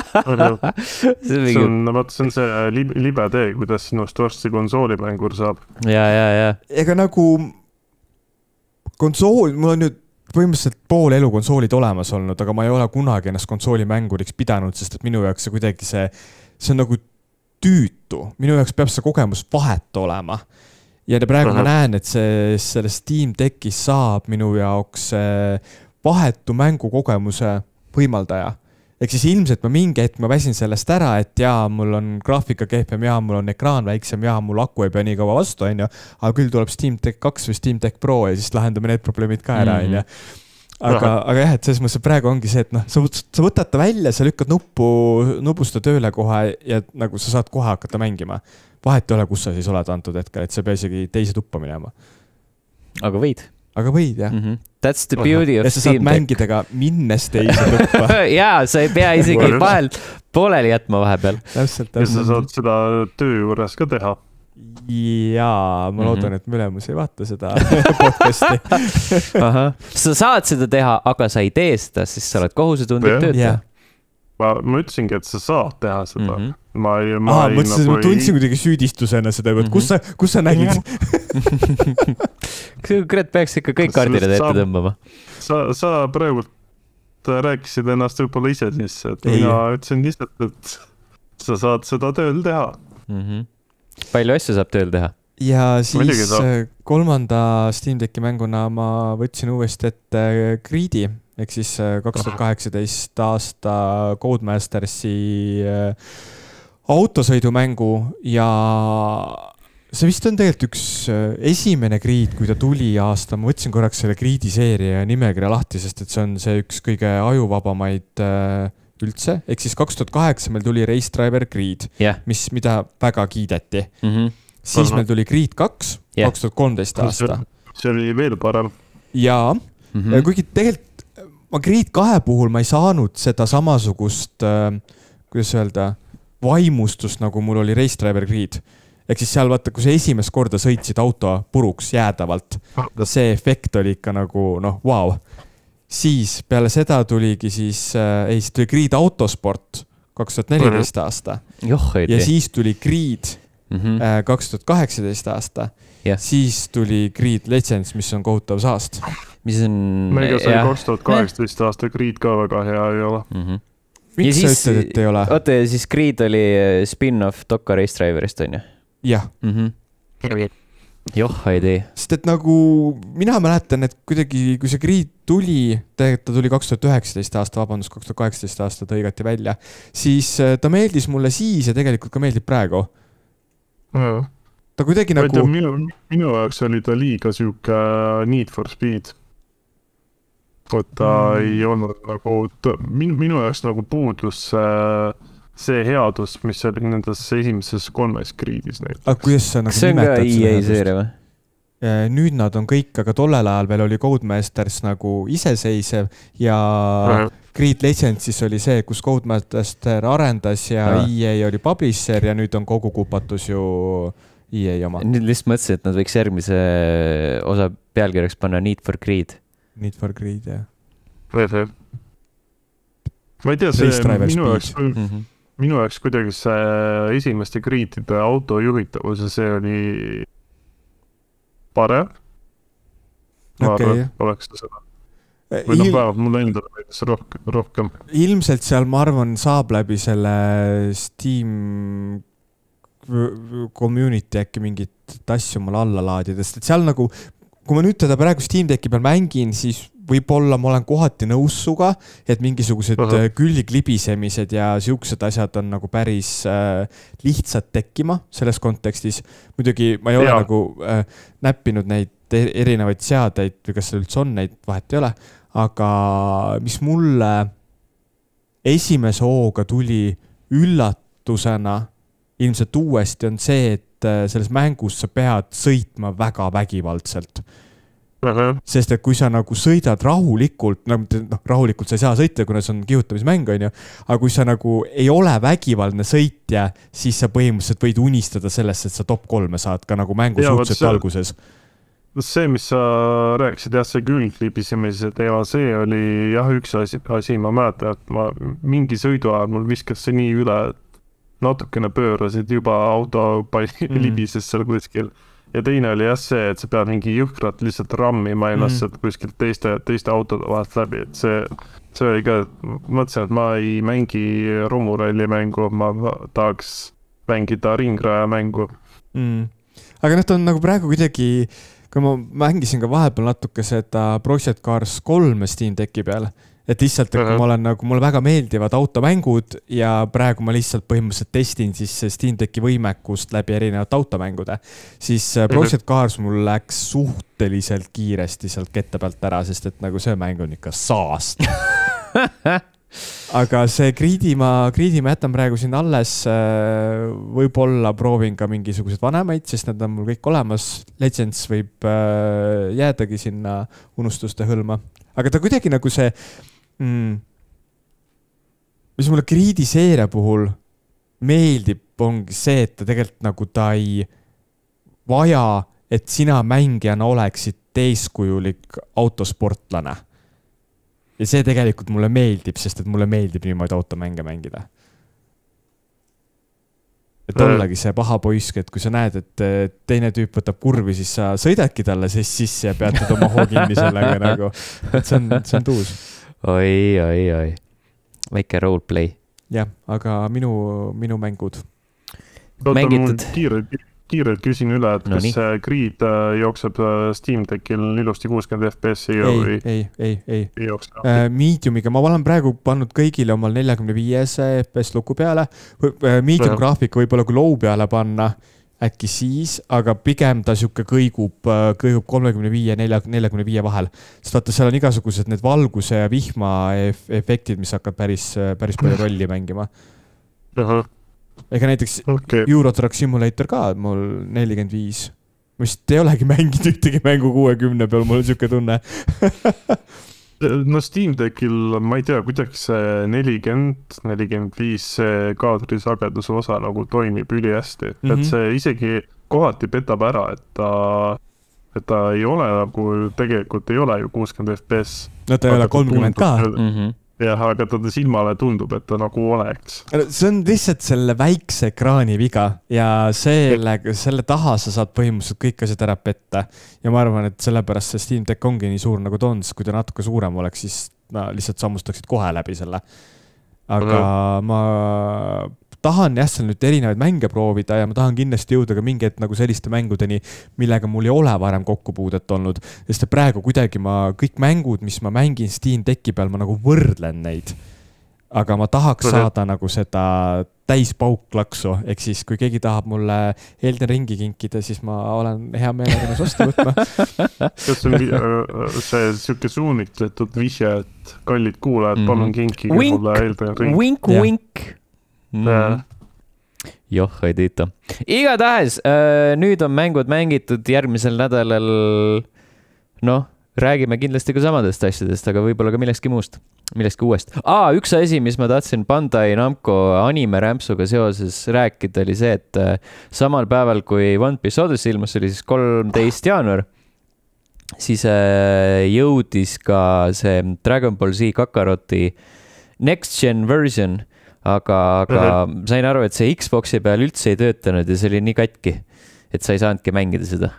See on see libe tee, kuidas sinust varsti konsoolimängur saab. Ja. Ega nagu konsool, mul on nüüd põhimõtteliselt pool elu konsoolid olemas olnud, aga ma ei ole kunagi ennast konsoolimänguriks pidanud, sest et minu jaoks see kuidagi see on nagu tüütu. Minu jaoks peab see kogemus vahet olema. Ja praegu ma näen, et selle Steam Deckis saab minu jaoks vahetu mängukogemuse võimaldaja. Ehk siis ilmselt ma mingi hetk ma väsin sellest ära, et mul on graafika kehvem mul on ekraan väiksem mul aku ei pea nii kaua vastu, aga küll tuleb Steam Deck 2 või Steam Deck Pro ja siis lahendame need probleemid ka ära, Aga jah, et selles mõttes praegu ongi see, et sa võtad ta välja, sa lükkad nupusta tööle kohe ja nagu sa saad kohe hakata mängima. Vahet ei ole, kus sa siis oled antud hetkel, et sa pea isegi teise tuppa minema. Aga võid, jah. That's the beauty of Steam Deck. Ja sa saad mängidega minnes teise tuppa. Jaa, sa ei pea isegi vahel pooleli jätma vahepeal. Täpselt. Ja sa saad seda töö juures ka teha. Jaa, ma loodan, et Mülemus ei vaata seda podcasti. Sa saad seda teha, aga sa ei tee seda, siis sa oled kohusetundlik töötaja. Ma ütlesingi, et sa saad teha seda. Ma tundsin kuidagi süüdistusena seda, et kus sa nägid? Kurat peaks ikka kõik kardile ette tõmbama. Sa praegu rääkisid ennast võib-olla ise sisse, et mina ütlesin lihtsalt, et sa saad seda tööl teha. Palju asju saab tööl teha. Ja siis 3. Steam Decki mänguna ma võtsin uuesti ette Greedi, ehk siis 2018 aasta Codemastersi autosõidumängu ja see vist on tegelikult üks esimene Greed, kui ta tuli aasta, ma võtsin korraks selle Greedi seeria nimekirja lahti, sest et see on see üks kõige ajuvabamaid üldse, ehk siis 2008 meil tuli Race Driver Greed, mida väga kiideti. Siis meil tuli Greed 2, 2013 aasta. See oli veel parem. Ja kuigi tegelikult ma Greed 2 puhul ma ei saanud seda samasugust, kuidas öelda, vaimustust, nagu mul oli Race Driver Greed. Ehk siis seal vaata, kui sa esimest korda sõitsid auto puruks jäädavalt, see efekt oli ikka nagu, wow. Siis peale seda tuligi siis tuli Greed Autosport 2014 aasta. Ja siis tuli Greed 2018 aasta. Siis tuli Greed Legends, mis on kohutav saast. Meiga sai 2018 aasta Greed ka väga hea ei ole. Miks sa ütled, et ei ole? Oota, ja siis Greed oli spin-off Dokka Race Driverist, on ju? Jah. Joh, ei tee. Sest et nagu mina mäletan, et kuidagi, kui see Grid tuli, tegelikult ta tuli 2019 aasta, vabandust, 2018 aasta ta õigati välja, siis ta meeldis mulle siis ja tegelikult ka meeldib praegu. Ta kuidagi nagu... Minu jaoks oli ta liiga siuke Need for Speed. Ta ei olnud nagu... Minu jaoks nagu puudus see headus, mis oli nendes esimeses 3 Gridis näiteks. Aga kuidas sa nagu see on ka EA seeria või? Nüüd nad on kõik, aga tollel ajal veel oli Codemasters nagu iseseisev ja Grid Legends siis oli see, kus Codemaster arendas ja EA oli publisher ja nüüd on kogu kupatus ju EA oma. Nüüd lihtsalt mõtlesin, et nad võiks järgmise osa pealkirjaks panna Need for Greed. Need for Greed, jah. Ma ei tea, see minu jaoks kuidagi see esimeste Gridide auto juhitavus ja see oli parem. Ma arvan, oleks seda. Või päevad mulle endale meeldis rohkem. Ilmselt seal, ma arvan, saab läbi selle Steam community äkki mingit asju mulle alla laadidest, et seal nagu, kui ma nüüd teda praegu Steam Decki peal mängin, siis võib-olla ma olen kohati nõus suga, et mingisugused külliklibisemised ja siuksed asjad on nagu päris lihtsad tekkima selles kontekstis. Muidugi ma ei ole nagu näppinud neid erinevaid seadeid või kas seal üldse on neid, vahet ei ole, aga mis mulle esimese hooga tuli üllatusena ilmselt uuesti on see, et selles mängus sa pead sõitma väga vägivaldselt. Sest et kui sa nagu sõidad rahulikult, rahulikult sa ei saa sõita, kuna see on kihutamismäng, on ju, aga kui sa nagu ei ole vägivaldne sõitja, siis sa põhimõtteliselt võid unistada sellest, et sa top 3 saad ka nagu mängu suhteliselt alguses. See, mis sa rääkisid, see külglibisemise teema, see oli üks asi, ma mäletan, et mingi sõidu ajal mul viskas see nii üle, et natukene pöörasid juba auto libises seal kuskil. Ja teine oli see, et sa pead mingi jõhkrat lihtsalt rammima ennast kuskilt teiste autode vahelt läbi. Et see oli ka, mõtlesin, et ma ei mängi romuralli mängu, ma tahaks mängida ringraja mängu. Aga need on nagu praegu kuidagi, kui ma mängisin ka vahepeal natuke seda Project Cars 3 Steam Decki peal, et lihtsalt, et ma olen nagu, mulle väga meeldivad automängud ja praegu ma lihtsalt põhimõtteliselt testin siis Steam Decki võimekust läbi erinevate automängude, siis Project Cars mul läks suhteliselt kiiresti sealt kette pealt ära, sest et nagu see mäng on ikka saast. Aga see Gridi ma jätan praegu siin alles, võib-olla proovin ka mingisuguseid vanemaid, sest need on mul kõik olemas. Legends võib jäädagi sinna unustuste hõlma. Aga ta kuidagi nagu see, mis mulle Gridi seeria puhul meeldib, ongi see, et ta tegelikult nagu ta ei vaja, et sina mängijana oleksid eeskujulik autosportlane. Ja see tegelikult mulle meeldib, sest et mulle meeldib niimoodi automänge mängida. Et ollagi see paha poisk, et kui sa näed, et teine tüüp võtab kurvi, siis sa sõidadki talle sisse ja peatad oma hoo kinni sellega nagu. Et see on tuus. Oi. Väike roleplay. Jah, aga minu mängud. Mängitud. Kiirelt küsin üle, et kas see Grid jookseb Steam Deckil ilusti 60 FPS-i või? Ei. Mediumiga, ma olen praegu pannud kõigile omal 45 FPS luku peale. Medium graafika võib-olla kui low peale panna, äkki siis, aga pigem ta siuke kõigub 35-45 vahel. Sest vaata, seal on igasugused need valguse ja vihma efektid, mis hakkab päris palju rolli mängima. Ega näiteks Euro Truck Simulator ka mul 45. Ma vist ei olegi mänginud ühtegi mängu 60 peal, mul on siuke tunne. No Steam Deckil, ma ei tea, kuidagi see 40-45 kaadrisageduse osa nagu toimib üli hästi. Et see isegi kohati petab ära, et ta ei ole nagu, tegelikult ei ole ju 60 FPS. No ta ei ole 30 ka. Jah, aga ta silmale tundub, et ta nagu oleks. See on lihtsalt selle väikse ekraani viga ja selle taha sa saad põhimõtteliselt kõik asjad ära petta. Ja ma arvan, et sellepärast see Steam Deck ongi nii suur nagu tons, kui ta natuke suurem oleks, siis lihtsalt sammustaksid kohe läbi selle. Aga ma tahan jah, seal nüüd erinevaid mänge proovida ja ma tahan kindlasti jõuda ka mingi hetk nagu selliste mängudeni, millega mul ei ole varem kokkupuudet olnud. Sest praegu kuidagi kõik mängud, mis ma mängin Steam Decki peal, ma nagu võrdlen neid. Aga ma tahaks saada nagu seda täispauklaksu, ehk siis kui keegi tahab mulle Elden Ringi kinkida, siis ma olen hea meelega ennast vastu võtma. Kas see siuke suunitletud vihje, et kallid kuulajad, palun kinkige mulle Elden Ringi. Wink. Joh, ei tiita. Igatahes, nüüd on mängud mängitud järgmisel nädalal, räägime kindlasti ka samadest asjadest, aga võib-olla ka millestki uuest. Üks asi, mis ma tahtsin Bandai Namco anime-rämpsuga seoses rääkida, oli see, et samal päeval, kui One Piece Odyssey ilmus, oli siis 13. jaanuar, siis jõudis ka see Dragon Ball Z Kakaroti Next Gen version, aga sain aru, et see Xboxi peal üldse ei töötanud ja see oli nii katki, et sa ei saanudki mängida seda.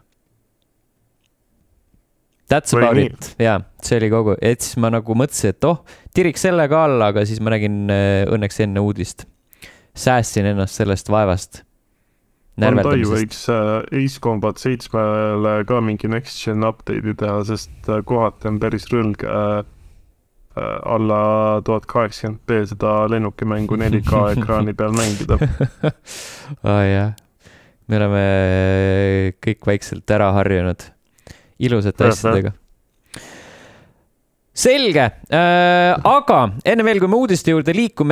That's about it. Jaa, see oli kogu. Et siis ma nagu mõtlesin, et tiriks selle ka alla, aga siis ma nägin õnneks enne uudist. Säässin ennast sellest vaevast. Bandai võiks Ace Combat 7-le ka mingi Next Gen update'i teha, sest kohati on päris rõlg alla 1080p seda lennukimängu 4K ekraani peal mängida. Jah. Me oleme kõik vaikselt ära harjunud. Ilusate asjadega. Selge, aga enne veel, kui me uudiste juurde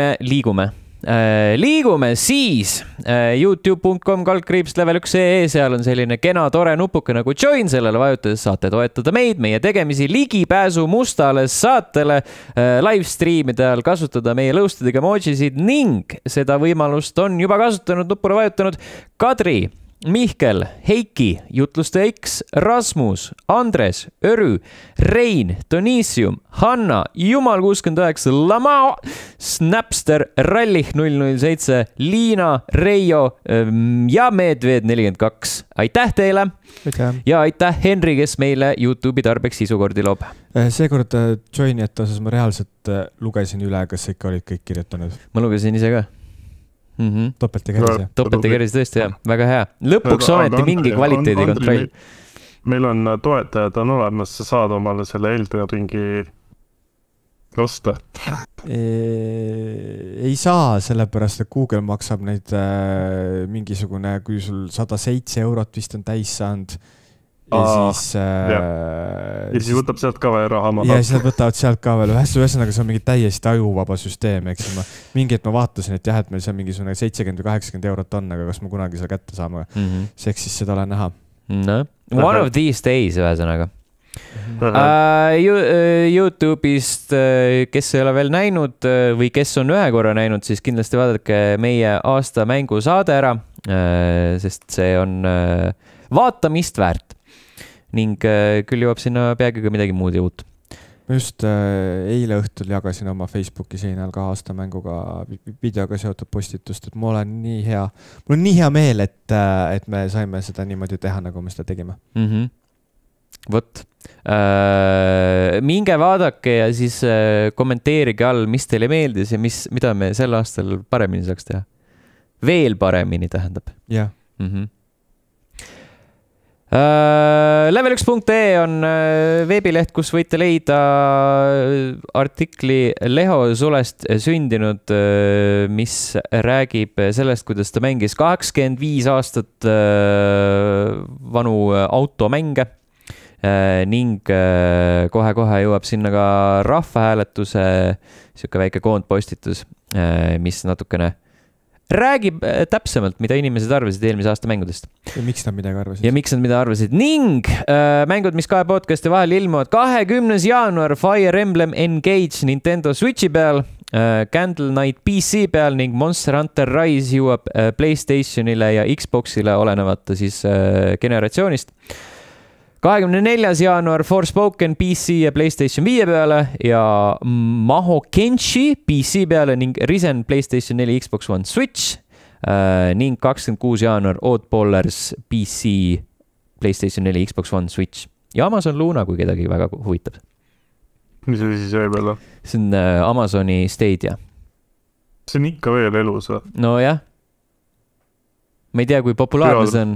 liigume, siis youtube.com/level1.ee, seal on selline kena tore nupuke nagu join, sellele vajutades saate toetada meid, meie tegemisi, ligipääsu mustale saatele, livestreamide all kasutada meie lõustadega emojisid ning seda võimalust on juba kasutanud, nupule vajutanud Kadri, Mihkel, Heiki, Jutluste X, Rasmus, Andres, Örü, Rein, Donissium, Hanna, Jumal 69, Lamao, Snapster, Rallih 007, Liina, Reijo ja Medved 42. Aitäh teile! Ja aitäh Henri, kes meile YouTube'i tarbeks sisukordi loob. Seekord joinijate osas ma reaalselt lugesin üle, kas ikka olid kõik kirjutanud. Ma lugesin ise ka. Topelt ja keris tõesti, jah. Väga hea. Lõpuks ometi mingi kvaliteedi kontroll. Meil on toetajad on olemas, sa saad omale selle Elden Ringi osta. Ei saa, sellepärast, et Google maksab neid mingisugune, kui sul 107 eurot vist on täis saanud. Ja siis võtab sealt ka veel raha maha. Ja siis nad võtavad sealt ka veel. Ühesõnaga, see on mingi täiesti ajuvaba süsteem, eks ma. Mingi, et ma vaatasin, et jah, et meil see on mingisugune 70 või 80 eurot on, aga kas ma kunagi seda kätte saama. Seks siis seda olen näha. One of these days, ühesõnaga. YouTube'ist, kes ei ole veel näinud või kes on ühe korra näinud, siis kindlasti vaadake meie aasta mängusaade ära, sest see on vaatamist väärt. Ning küll jõuab sinna peagi ka midagi muud ja uut. Ma just eile õhtul jagasin oma Facebooki seinal ka aastamänguga videoga seotud postitust, et mul on nii hea meel, et me saime seda niimoodi teha, nagu me seda tegime. Võt. Minge vaadake ja siis kommenteerige all, mis teile meeldis ja mida me sel aastal paremini saaks teha. Veel paremini tähendab. Jah. Level1.ee on veebileht, kus võite leida artikli Leho Sulest sündinud, mis räägib sellest, kuidas ta mängis 25 aastat vanu automänge ning kohe-kohe jõuab sinna ka rahvahääletuse siuke väike koondpostitus, mis natukene räägib täpsemalt, mida inimesed arvasid eelmise aasta mängudest. Ja miks nad midagi arvasid. Ja miks nad mida arvasid. Ning mängud, mis kahe podcasti vahel ilmuvad 20. jaanuar Fire Emblem Engage Nintendo Switchi peal, Candle Knight PC peal ning Monster Hunter Rise jõuab PlayStationile ja Xboxile olenevata siis generatsioonist. 24. jaanuar Forspoken PC ja PlayStation 5 peale ja Maho Kenshi PC peale ning Risen PlayStation 4 Xbox One Switch ning 26. jaanuar Oddballers PC PlayStation 4 Xbox One Switch ja Amazon Luna, kui kedagi väga huvitab. Mis oli siis veel? See on Amazoni Stadia. See on ikka veel elus või? No jah. ma ei tea, kui populaarne see on,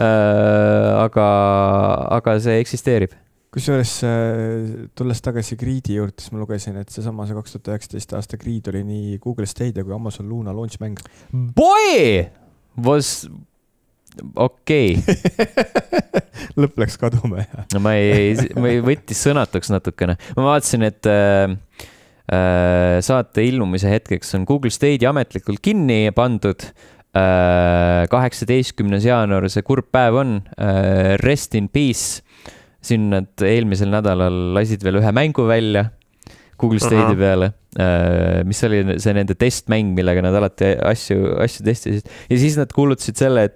aga see eksisteerib. Kusjuures tulles tagasi Greedi juurde, siis ma lugesin, et see 2019 aasta Greed oli nii Google Stadia kui Amazon Luna launch mäng. Boy! Was okei. Lõpp läks kaduma. No ma ei võttis sõnatuks natukene. Ma vaatasin, et saate ilmumise hetkeks on Google Stadia ametlikult kinni pandud. 18. jaanuar see kurb päev on. Rest in peace. Siin nad eelmisel nädalal lasid veel ühe mängu välja Google Stadia peale, mis oli see nende testmäng, millega nad alati asju testisid. Ja siis nad kuulutasid selle,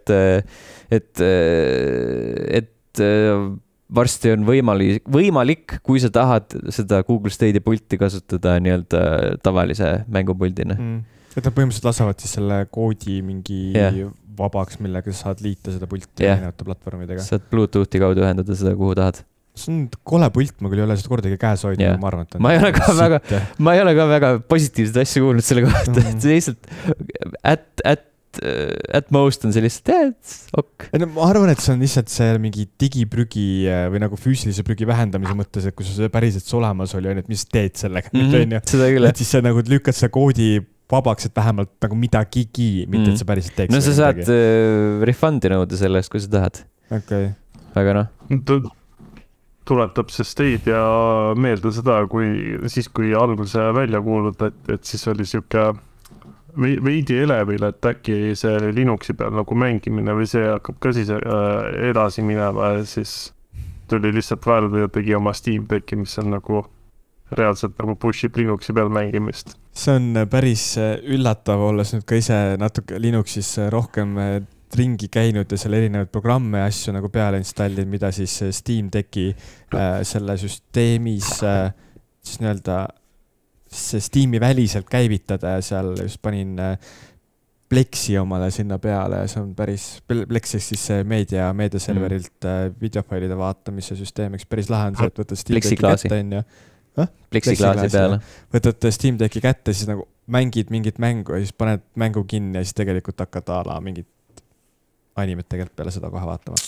et varsti on võimalik, kui sa tahad seda Google Stadia pulti kasutada nii-öelda tavalise mängupuldina. Et nad põhimõtteliselt lasavad siis selle koodi mingi vabaks, millega saad liita seda pulti erinevate platvormidega. Saad Bluetoothi kaudu ühendada seda, kuhu tahad. See on kole pult, ma küll ei ole seda kordagi käes hoidnud, ma arvan, et ma ei ole ka väga positiivseid asju kuulnud selle kohta, et see lihtsalt at most on see lihtsalt, ok. Ma arvan, et see on lihtsalt see mingi digiprügi või nagu füüsilise prügi vähendamise mõttes, et kui see päriselt olemas oli, et mis teed sellega nüüd, et siis sa nagu lükkad seda koodi vabaks, et vähemalt nagu midagigi, mitte et sa päriselt teeks. No sa saad refundi nõuda sellest, kui sa tahad. Okay. Väga noh. Tuletab see Stadia meelde seda, kui alguse välja kuulutati, et siis oli siuke veidi elevil, et äkki see Linuxi peal nagu mängimine või see hakkab ka siis edasi minema ja siis tuli lihtsalt Valve ja tegi oma Steam Decki, mis on nagu reaalselt nagu pushib Linuxi peal mängimist. See on päris üllatav, olles nüüd ka ise natuke Linuxis rohkem ringi käinud ja seal erinevaid programme ja asju nagu peale installid, mida siis Steam Decki selle süsteemis siis nii-öelda see Steam'i väliselt käivitada ja seal just panin Plexi omale sinna peale ja see on päris, Plexis siis see meediaserverilt videofailide vaatamise süsteem, eks päris lahe on see, et võtad Steam Decki kätte on ja Plexiklaasi peale. Võtad Steam Decki kätte, siis nagu mängid mingit mängu ja siis paned mängu kinni ja siis tegelikult hakkad mingit animet tegelikult peale seda kohe vaatama.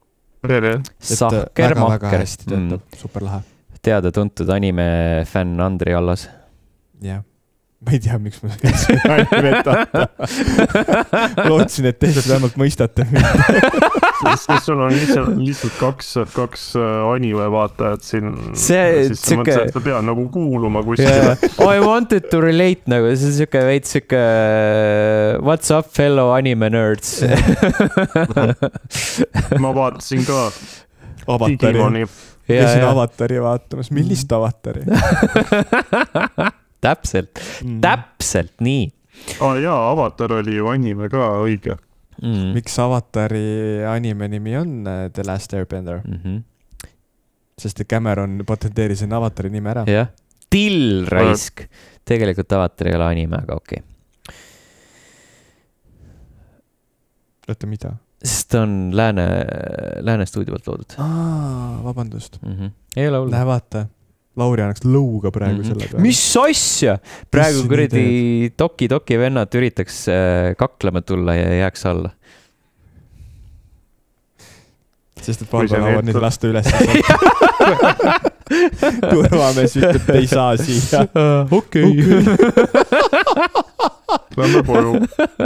Sahker väga mahker. Hästi töötab, super lahe. Teada tuntud anime fänn Andri Allas. Jah. Ma ei tea, miks ma animet vaata. Lootsin, et teised vähemalt mõistate. Sul on lihtsalt kaks anime vaatajat siin. Siis ma mõtlesin, et ta peab nagu kuuluma kuskile. I wanted to relate nagu, see on siuke veits siuke what's up fellow anime nerds. Ma vaatasin ka Avatari. Käisin Avatari vaatamas. Millist Avatari? Täpselt nii. Jaa, Avatar oli ju anime ka õige. Miks Avatari anime nimi on The Last Airbender? Sest Cameron patenteeris enne Avatari nime ära. Jah, raisk. Tegelikult Avatar ei ole anime, aga okei. Oota, mida? Sest on Lääne stuudio poolt loodud. Vabandust. Ei ole hullu. Lähe vaata. Lauri annaks lõuga praegu selle peale. Mis asja? Praegu kuradi Doki vennad üritaks kaklema tulla ja jääks alla. Sest et Valve lauad neid lasta üles. Turvamees ütleb, et ei saa siia. Okei. Lämme koju.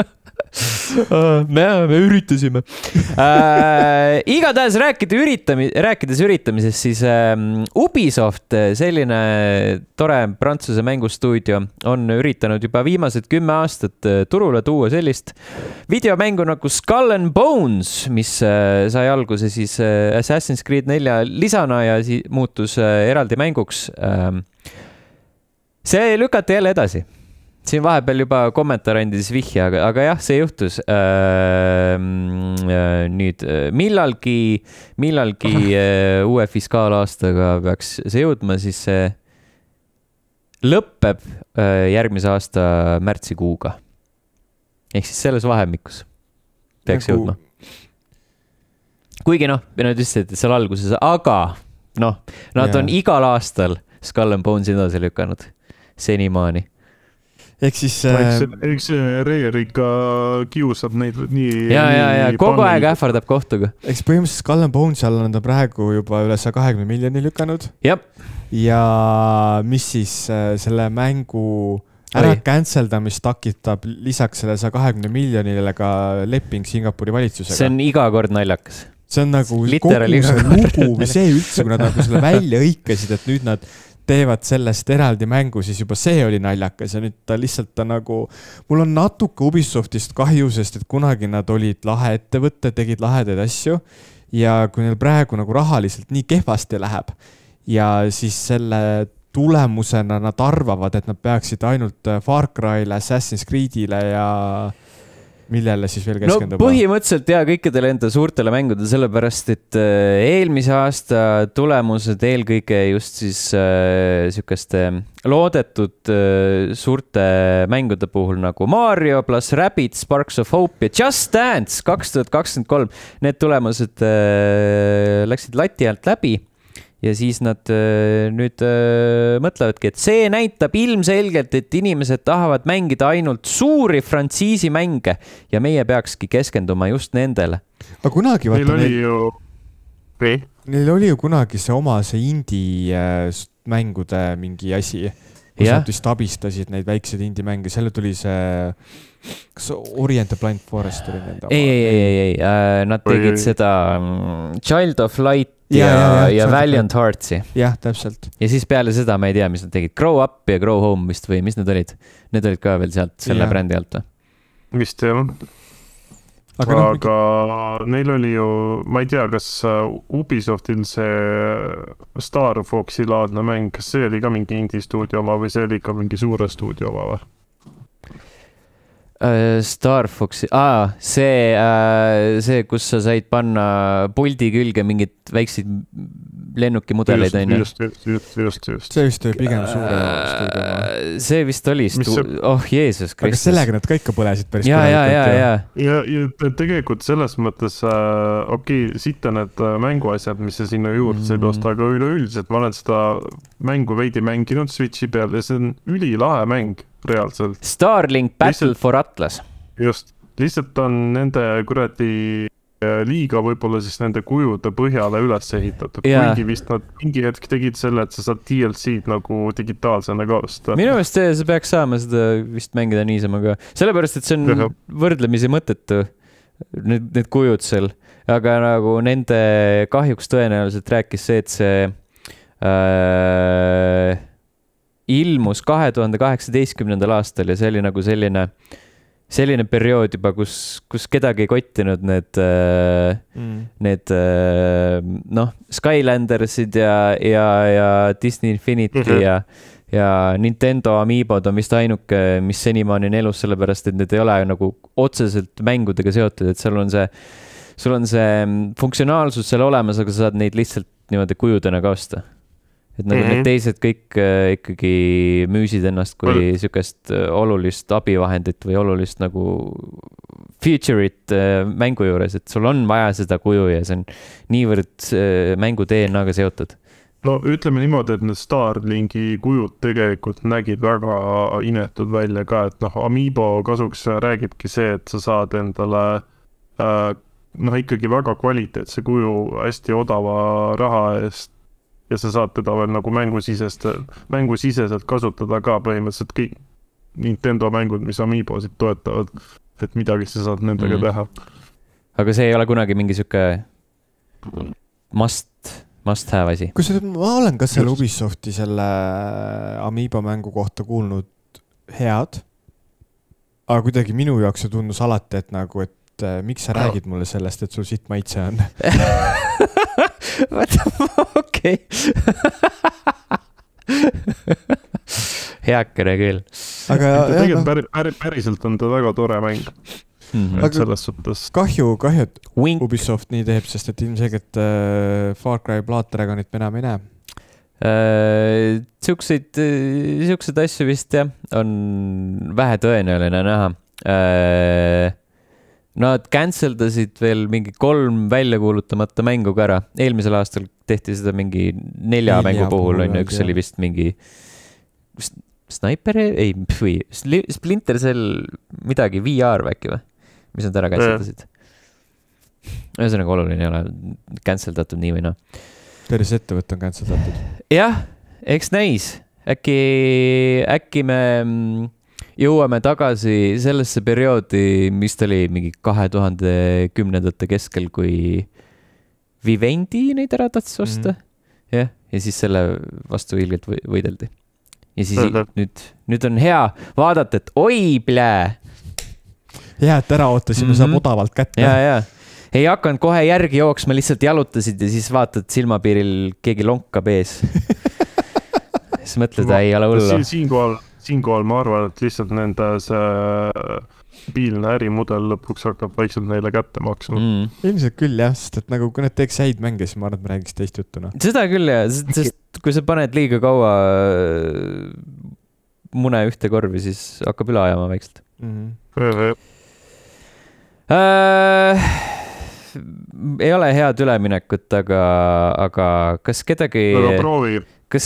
Me üritasime. Igatahes rääkides üritamisest, siis Ubisoft, selline tore Prantsuse mängustuudio, on üritanud juba viimased 10 aastat turule tuua sellist videomängu nagu Skull and Bones, mis sai alguse siis Assassin's Creed 4 lisana ja muutus eraldi mänguks. See lükati jälle edasi. Siin vahepeal juba kommentaar andis vihje, aga jah, see juhtus. Nüüd millalgi uue fiskaalaastaga peaks see jõudma, siis see lõpeb järgmise aasta märtsikuuga. Ehk siis selles vahemikus peaks jõudma. Kuigi nad ütlesid, et seal alguses, aga nad on igal aastal Skull and Bones edasi lükanud senimaani. ehk siis eks Rare ikka kiusab neid nii ja kogu aeg ähvardab kohtuga. Eks põhimõtteliselt Skull and Bones all on ta praegu juba üle 120 miljoni lükanud. Jep. Ja mis siis selle mängu ära canceldamist takitab lisaks selle 120 miljonile ka leping Singapuri valitsusega. See on iga kord naljakas. See on nagu kogu see lugu või see üldse, kui nad nagu selle välja õikasid, et nüüd nad teevad sellest eraldi mängu, siis juba see oli naljakas ja nüüd ta lihtsalt nagu, mul on natuke Ubisoftist kahju, sest et kunagi nad olid lahe ettevõtte, tegid lahedaid asju ja kui neil praegu nagu rahaliselt nii kehvasti läheb ja siis selle tulemusena nad arvavad, et nad peaksid ainult Far Cry'le, Assassin's Creed'ile ja millele siis veel keskenduma? No põhimõtteliselt kõikidele enda suurtele mängudele, sellepärast et eelmise aasta tulemused eelkõige just siis sükeste loodetud suurte mängude puhul nagu Mario plus Rabbids, Sparks of Hope ja Just Dance 2023. Need tulemused läksid lati alt läbi. Ja siis nad nüüd mõtlevadki, et see näitab ilmselgelt, et inimesed tahavad mängida ainult suuri frantsiisi mänge ja meie peakski keskenduma just nendele. Aga kunagi vaata neil oli ju kunagi see oma see indie mängude mingi asi, kus nad vist abistasid neid väikseid indie mänge, selle tuli see kas Orient the Blind Forest oli nende oma? Ei, nad tegid seda Child of Light ja Valiant Heartsi. Jah, täpselt. Ja siis peale seda ma ei tea, mis nad tegid. Grow Up ja Grow Home vist või mis need olid? Need olid ka veel sealt selle brändi alt või? Vist jah. Aga neil oli ju, ma ei tea, kas Ubisoftil see Star Foxi laadne mäng, kas see oli ka mingi indie stuudio oma või see oli ka mingi suure stuudio oma või? Star Foxi, see, kus sa said panna puldi külge mingid väikseid lennukimudeleid. Just. See vist oli pigem suure stuudio. See vist oli Jeesus Kristus. Aga sellega nad ka ikka põlesid päris Ja tegelikult selles mõttes, siit on need mänguasjad, mis sa sinna juurde said osta, aga üleüldiselt ma olen seda mängu veidi mänginud Switchi peal ja see on ülilahe mäng. Reaalselt. Starlink Battle for Atlas. Just. Lihtsalt on nende kuradi liiga võib-olla siis nende kujude põhjale üles ehitatud. Kuigi vist nad mingi hetk tegid selle, et sa saad DLC-d nagu digitaalsena ka osta. Minu meelest see peaks saama seda vist mängida niisama ka. Sellepärast, et see on võrdlemisi mõttetu, need kujud seal. Aga nagu nende kahjuks tõenäoliselt rääkis see, et see ilmus 2018. aastal ja see oli nagu selline periood juba, kus kedagi ei kottinud need Skylandersid ja Disney Infinity ja Nintendo Amiibod on vist ainuke, mis senimaani on elus, sellepärast, et need ei ole nagu otseselt mängudega seotud, et sul on see funktsionaalsus seal olemas, aga sa saad neid lihtsalt niimoodi kujudena ka osta. Et nagu need teised kõik ikkagi müüsid ennast kui sükest olulist abivahendit või olulist nagu feature'it mängu juures, et sul on vaja seda kuju ja see on niivõrd mängu DNA-ga seotud. No ütleme niimoodi, et need Starlinki kujud tegelikult nägid väga inetud välja ka, et Amiibo kasuks räägibki see, et sa saad endale ikkagi väga kvaliteetse kuju hästi odava raha eest ja sa saad teda veel nagu mängusiseselt kasutada ka põhimõtteliselt kõik Nintendo mängud, mis Amiibosid toetavad, et midagi sa saad nendega teha. Aga see ei ole kunagi mingi süke must have asi. Ma olen ka selle Ubisofti selle Amiibo mängu kohta kuulnud head, aga kuidagi minu jaoks see tundus alati, et nagu, et miks sa räägid mulle sellest, et sul siit maitse on? Okei. Heakene küll. Aga tegelikult päriselt on ta väga tore mäng. Selles suhtes. Kahju, et Ubisoft nii teeb, sest et ilmselgelt Far Cry Blood Dragonit me enam ei näe. Siukseid asju vist on vähe tõenäoline näha. Nad canceldasid veel mingi 3 välja kuulutamata mängu ka ära. Eelmisel aastal tehti seda mingi 4 mängu puhul, üks oli vist mingi Sniper, ei, Splinter Cell midagi, VR äkki või? Mis nad ära canceldasid? Ühesõnaga oluline ei ole canceldatud nii või noh. Tervis ettevõtte on canceldatud. Jah, eks näis. Äkki me jõuame tagasi sellesse perioodi, mis ta oli mingi 2010ndate keskel, kui Vivendi neid ära tahtis osta. Ja siis selle vastu ilgelt võideldi. Ja siis nüüd on hea vaadata, et oi, plää. Hea, et ära ootasime, saab odavalt kätte. Ja. Ei hakanud kohe järgi jooksma, lihtsalt jalutasid ja siis vaatad silmapiiril keegi lonkab ees. Siis mõtled, ei ole hullu. Siinkohal ma arvan, et lihtsalt nende see piilne ärimudel lõpuks hakkab vaikselt neile kätte maksma. Ilmselt küll jah, sest et nagu kui need teeks häid mänge, siis ma arvan, et me räägiks teist juttu. No. Seda küll jah, sest kui sa paned liiga kaua mune ühte korvi, siis hakkab üle ajama vaikselt. Ei ole head üleminekut, aga kas kedagi... Aga proovi.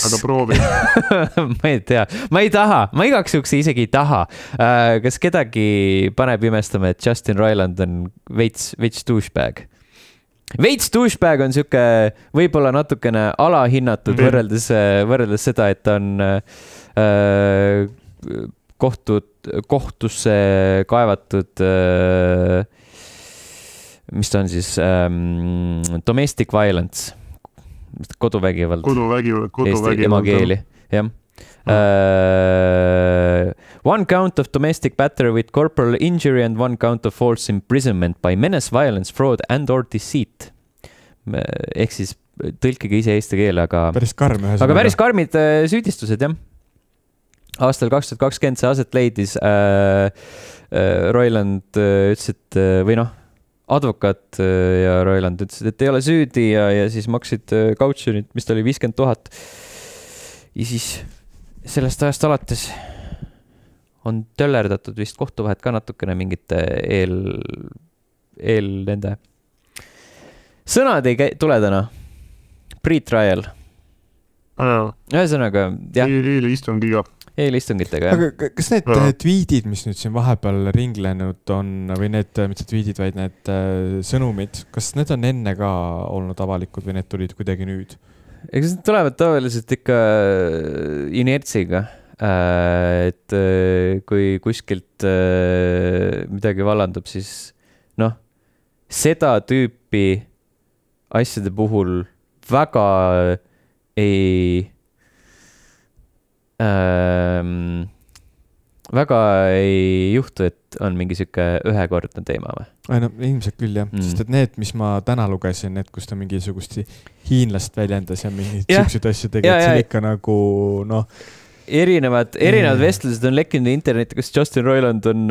Ma ei tea, ma ei taha, ma igaks juhuks isegi ei taha. Kas kedagi paneb imestama, et Justin Roiland on veits douchebag? Veits douchebag on siuke võib-olla natukene alahinnatud võrreldes seda, et ta on kohtusse kaevatud mis ta on siis domestic violence, koduvägivald. Eesti emakeeli, jah. One count of domestic battery with corporal injury and one count of false imprisonment by menace, violence, fraud and or deceit. Ehk siis tõlkige ise eesti keele, aga päris karmid süüdistused, jah. Aastal 2020 see aset leidis. Roiland ütles, et või noh, advokaat ja Roiland ütlesid, et ei ole süüdi ja siis maksid kautsjonit, mis ta oli 50 000. Ja siis sellest ajast alates on töllerdatud vist kohtuvahet ka natukene mingite eel nende. Sõnad ei tule täna. Pre-trial. Ühesõnaga, jah. Eelistungitega, jah. Aga kas need tweetid, mis nüüd siin vahepeal ringlenud on, või need, mitte tweetid, vaid need sõnumid, kas need on enne ka olnud avalikud või need tulid kuidagi nüüd? Eks need tulevad tavaliselt ikka inertsiga, et kui kuskilt midagi vallandub, siis noh, seda tüüpi asjade puhul väga väga ei juhtu, et on mingi siuke ühekordne teema või? No, ilmselt küll jah, sest et need, mis ma täna lugesin, need, kus ta mingisugust hiinlast väljendas ja mingid siuksed asju tegi, et see on ikka nagu noh. Erinevad vestlused on lekkinud internetti, kus Justin Roiland on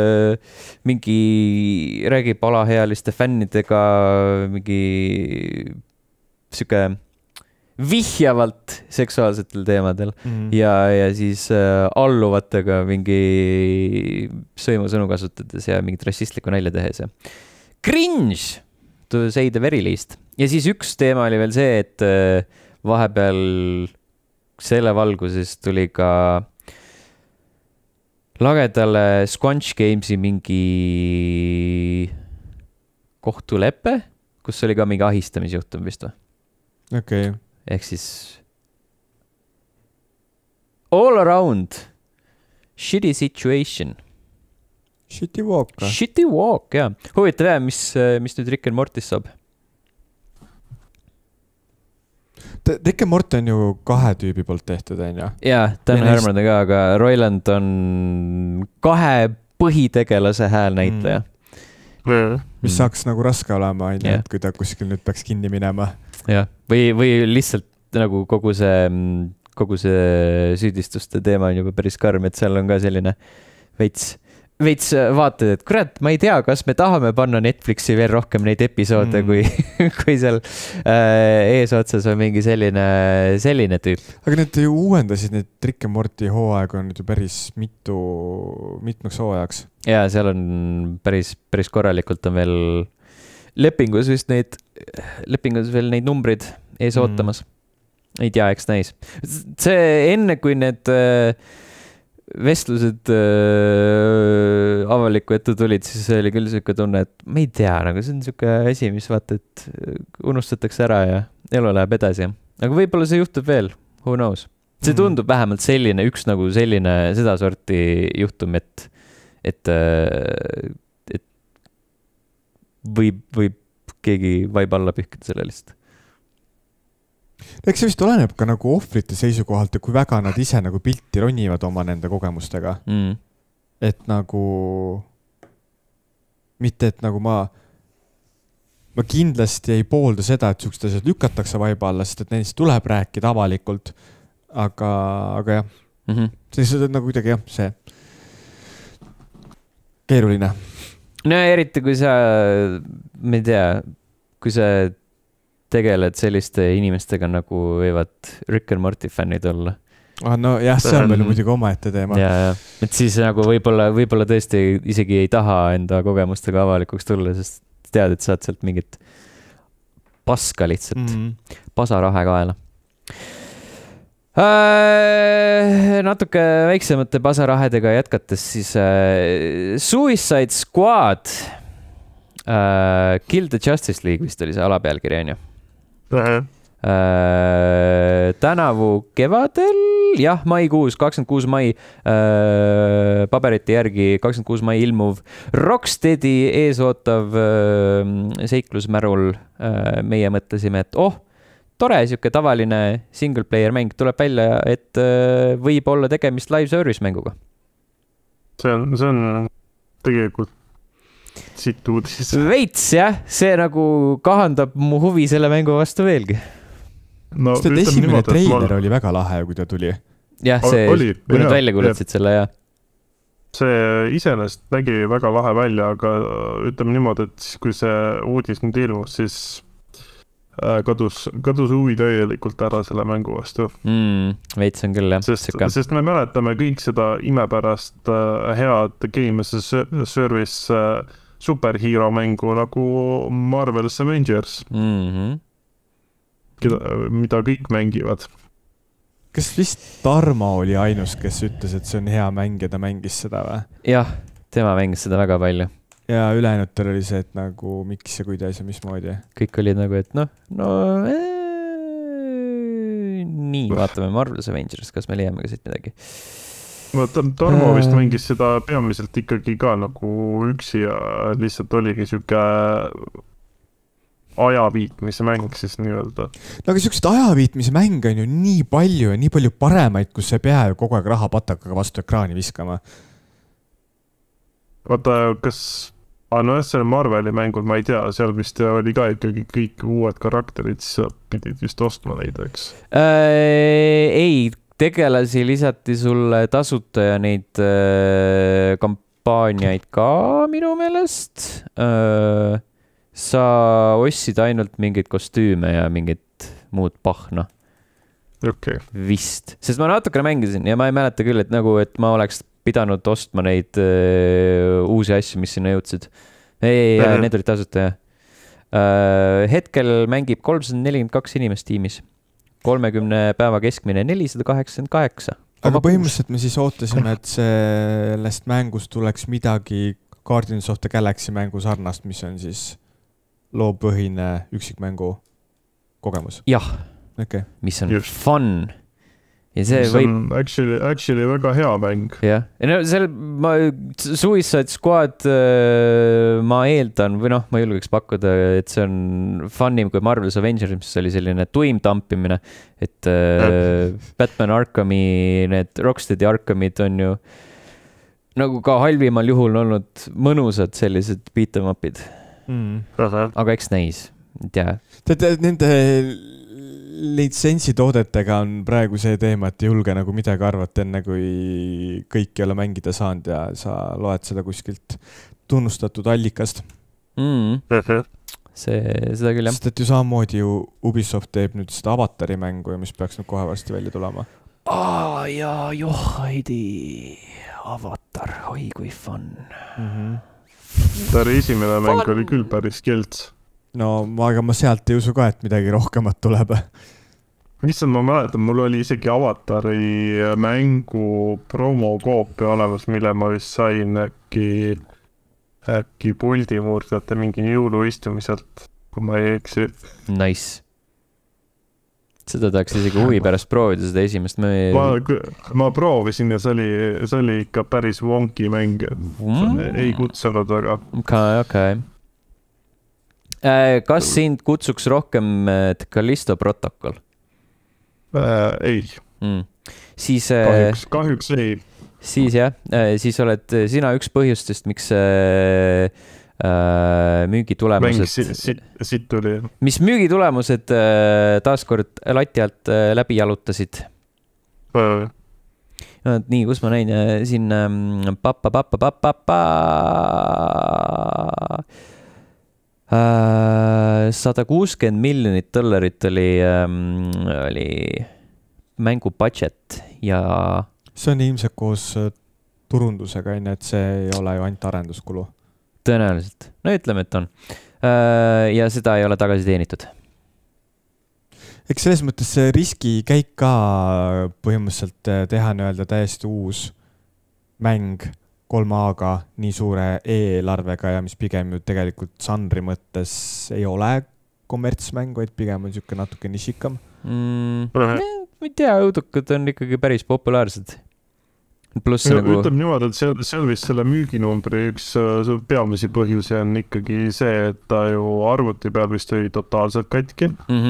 räägib alahealiste fännidega mingi siuke vihjavalt seksuaalsetel teemadel ja siis alluvatega mingi sõimusõnu kasutades ja mingit rassistlikku nalja tehes. Cringe, to say the very least. Ja siis üks teema oli veel see, et vahepeal selle valguses tuli ka lagedale Squanch Gamesi mingi kohtulepe, kus oli ka mingi ahistamisjuhtum vist või? Okei. Ehk siis all around shitty situation. Shitty walk. Shitty walk, jah. Huvitav, mis nüüd Rick and Mortis saab? Rick and Morty on ju 2 tüübi poolt tehtud, on ju? Jaa, Dan Harmon ka, aga Roiland on 2 põhitegelase häälnäitleja. Mis saaks nagu raske olema, on ju, et kui ta kuskil nüüd peaks kinni minema. Ja, või lihtsalt nagu kogu see süüdistuste teema on juba päris karm, et seal on ka selline veits vaatad, et kurat, ma ei tea, kas me tahame panna Netflixi veel rohkem neid episoode, kui seal eesotsas on mingi selline tüüp. Aga need ju uuendasid, need Rick and Morty hooaeg on nüüd ju päris mitmeks hooajaks. Ja seal on päris korralikult on veel lepingus veel neid numbrid ees ootamas. Ei tea, eks näis. See enne, kui need vestlused avaliku ette tulid, siis oli küll siuke tunne, et ma ei tea, nagu see on siuke asi, mis vaata, et unustatakse ära ja elu läheb edasi. Aga võib-olla see juhtub veel, who knows. See tundub vähemalt selline, üks nagu selline seda sorti juhtum, et võib keegi vaib alla pühkida selle lihtsalt. Eks see vist oleneb ka nagu ohvrite seisukohalt ja kui väga nad ise nagu pilti ronivad oma nende kogemustega. Et nagu, mitte et nagu ma kindlasti ei poolda seda, et siuksed asjad lükatakse vaiba alla, sest et neist tuleb rääkida avalikult. Aga jah, siis on nagu kuidagi jah, see keeruline. No eriti kui sa, ma ei tea, kui sa tegeled selliste inimestega nagu võivad Rick and Morty fännid olla. No jah, see on meil muidugi omaette teema. Ja. Et siis nagu võib-olla tõesti isegi ei taha enda kogemustega avalikuks tulla, sest tead, et saad sealt mingit paska lihtsalt, pasarahe kaela. Natuke väiksemate pasarahedega jätkates siis Suicide Squad Kill the Justice League vist oli see alapealkiri, on ju? Tänavu kevadel, jah, maikuus, 26 mai paberite järgi 26 mai ilmuv Rocksteadi eesootav seiklusmärul meie mõtlesime, et tore, siuke tavaline single player mäng tuleb välja, et võib olla tegemist live service mänguga. See on tegelikult siit uudis. Veits, jah, see nagu kahandab mu huvi selle mängu vastu veelgi. No, sest et esimene treiler oli väga lahe, kui ta tuli. Jah, see, kui nad välja kuuletasid selle, jah. See iseenesest nägi väga lahe välja, aga ütleme niimoodi, et kui see uudis nüüd ilmus, siis kadus huvi täielikult ära selle mängu vastu. Veits on küll, jah. Sest me mäletame kõik seda imepärast head Game as a Service superhero mängu nagu Marvel's Avengers, mida kõik mängivad. Kas vist Tarmo oli ainus, kes ütles, et see on hea mäng ja ta mängis seda või? Jah, tema mängis seda väga palju. Ja ülejäänutel oli see, et nagu miks ja kuidas ja mismoodi. Kõik olid nagu, et nii, vaatame Marvel's Avengers, kas me leiame ka siit midagi. Tarmo vist mängis seda peamiselt ikkagi ka nagu üksi ja lihtsalt oligi siuke ajaviitmise mäng siis nii-öelda. No aga siuksed ajaviitmise mäng on ju nii palju ja nii palju paremaid, kus see pea ju kogu aeg rahapatakaga vastu ekraani viskama. Vaata, kas see on Marveli mängud, ma ei tea, seal vist oli ka ikkagi kõik uued karakterid, siis pidid vist ostma neid, eks? Ei, tegelasi lisati sulle tasuta ja neid kampaaniaid ka minu meelest. Sa ostsid ainult mingid kostüüme ja mingid muud pahna. Okay. Vist. Sest ma natukene mängisin ja ma ei mäleta küll, et nagu, et ma oleks pidanud ostma neid uusi asju, mis sinna jõudsid. Need olid tasuta, jah. Hetkel mängib 342 inimest tiimis. 30 päeva keskmine 488. Aga põhimõtteliselt me siis ootasime, et sellest mängust tuleks midagi Guardians of the Galaxy mängu sarnast, mis on siis loopõhine üksikmängu kogemus. Jah, okay. Mis on fun. Ja see on actually väga hea mäng. Jah, Suicide Squad ma eeldan, või ma julgeks pakkuda, et see on funnim kui Marvel's Avengers, mis oli selline tuim tampimine, et Batman Arkhami, need Rocksteadi Arkhamid on ju nagu ka halvimal juhul olnud mõnusad sellised beat 'em up'id. Aga eks näis, ei tea. Nende litsentsitoodetega on praegu see teema, et ei julge nagu midagi arvata enne, kui kõik ei ole mängida saanud ja sa loed seda kuskilt tunnustatud allikast. Seda küll, jah. Sest et ju samamoodi ju Ubisoft teeb nüüd seda Avatari mängu, mis peaks nüüd kohe varsti välja tulema. Ja Heidi Avatar, oi kui fun. Ta esimene mäng oli küll päris kelts. No, aga ma sealt ei usu ka, et midagi rohkemat tuleb. issand, ma mäletan, mul oli isegi Avatari mängu promokoopia olemas, mille ma vist sain äkki puldimurdjate mingi jõuluistumiselt, kui ma ei eksi. Nice. Seda tahaks isegi huvi pärast proovida, seda esimest. Ma proovisin ja see oli ikka päris wonky mäng, ei kutsunud väga. Okay. Kas sind kutsuks rohkem Callisto Protocol? Ei. Siis, kahjuks ei. Siis jah, siis oled sina üks põhjustest, miks müügitulemused... Siit tuli. Mis müügitulemused taaskord lati alt läbi jalutasid? No, nii, kus ma näin siin $160 miljonit oli mängu budget ja... See on ilmselt koos turundusega, et see ei ole ju ainult arenduskulu. Tõenäoliselt. No ütleme, et on. Ja seda ei ole tagasi teenitud. Eks selles mõttes see riskikäik ka põhimõtteliselt teha nii-öelda täiesti uus mäng 3A-ga nii suure eelarvega ja mis pigem ju tegelikult žanri mõttes ei ole kommertsmäng, vaid pigem on niisugune natuke nišikam. Ma ei tea, õudukad on ikkagi päris populaarsed. Plus nagu... Ütleb niimoodi, et seal vist selle müüginumbri üks peamisi põhjusi on ikkagi see, et ta ju arvuti peal vist oli totaalselt katki.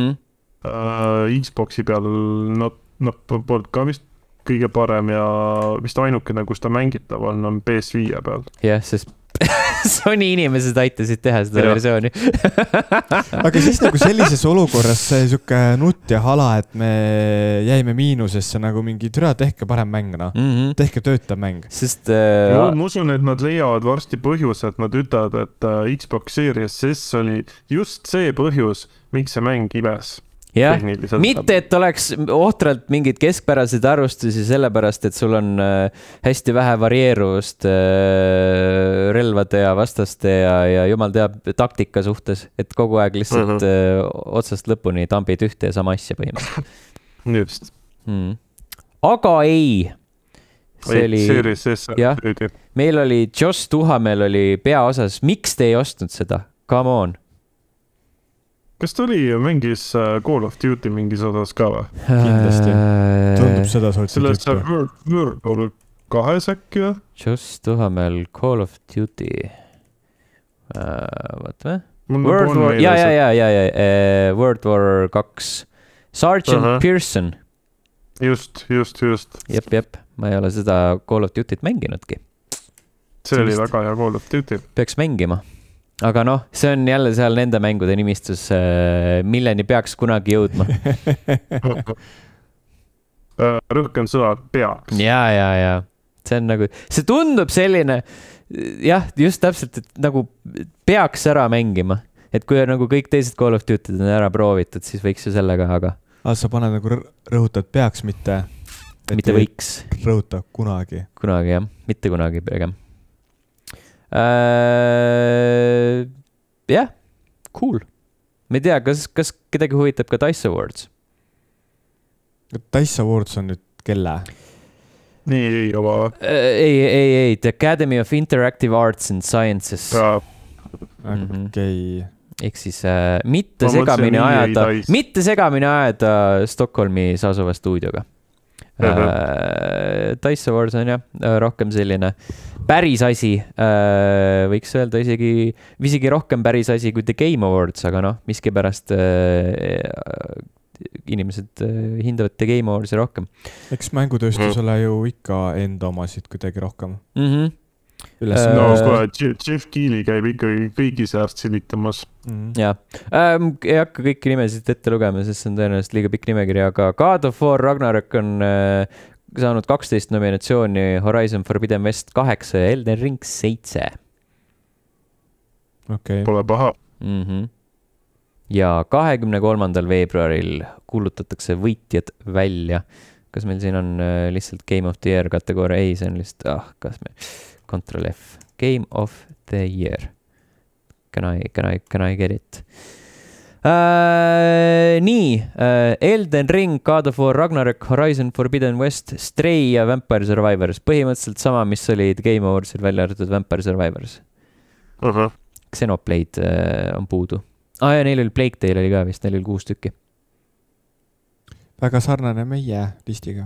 Xboxi peal polnud ka vist kõige parem ja vist ainukene, kus ta mängitav on PS5 peal. Jah, sest Sony inimesed aitasid teha seda versiooni. Aga siis nagu sellises olukorras see siuke nutt ja hala, et me jäime miinusesse nagu mingi türa tehke parem mäng, tehke töötav mäng. Sest ma usun, et nad leiavad varsti põhjus, et nad ütlevad, et Xbox Series S oli just see põhjus, miks see mäng imes. Jah, mitte et oleks ohtralt mingid keskpärased arvustusi sellepärast, et sul on hästi vähe varieeruvust relvade ja vastaste ja jumal teab taktika suhtes, et kogu aeg lihtsalt otsast lõpuni tambid ühte ja sama asja põhimõtteliselt. Just. Aga ei. See oli, jah, meil oli Joss Tuhamel oli peaosas. Miks te ei ostnud seda? Come on. Kas ta mängis Call of Duty mingis osas ka või? Kindlasti. Tundub seda sorti tüüpi. Sellest World War 2 äkki või? Joss Tuhamel Call of Duty. Vaatame. World War, World War 2. Sergeant Pearson. Just. Jep. Ma ei ole seda Call of Duty't mänginudki. See oli väga hea Call of Duty. Peaks mängima. Aga noh, see on jälle seal nende mängude nimistus, milleni peaks kunagi jõudma. Rõhkem sõna peaks. Ja. See on nagu, see tundub selline, jah, just täpselt, et nagu peaks ära mängima. Et kui nagu kõik teised Call of Duty'd on ära proovitud, siis võiks ju sellega, aga... sa paned nagu rõhutad peaks, mitte võiks. Rõhuta kunagi. Kunagi, jah. Mitte kunagi pigem. Jah, cool. Ma ei tea, kas kedagi huvitab ka DICE Awards? DICE Awards on nüüd kelle? Nii, oma... Ei, The Academy of Interactive Arts and Sciences. Okei. Ehk siis mitte segamini ajada Stockholmis asuva stuudioga. DICE Awards on jah, rohkem selline päris asi, võiks öelda isegi rohkem päris asi kui The Game Awards, aga noh, miski pärast inimesed hindavad The Game Awardsi rohkem. Eks mängutööstusele ju ikka enda omasid kuidagi rohkem. Jeff Keighley käib ikkagi kõigi seast silitamas. Ja. Ei hakka kõiki nimesid ette lugema, sest see on tõenäoliselt liiga pikk nimekiri, aga God of War Ragnarök on saanud 12 nominatsiooni, Horizon Forbidden West 8 ja Elden Ring 7. Okay. Pole paha. Ja 23. veebruaril kuulutatakse võitjad välja. Kas meil siin on lihtsalt Game of the Year kategooria? Ei, see on lihtsalt, kas me... Control F. Game of the Year. Can I get it? Nii, Elden Ring, God of War, Ragnarök, Horizon Forbidden West, Stray ja Vampire Survivors. Põhimõtteliselt sama, mis olid Game Awardsil välja arvatud Vampire Survivors. Xenoblade on puudu. Ja neil oli Plague Tale oli ka vist, neil oli 6 tükki. Väga sarnane meie listiga.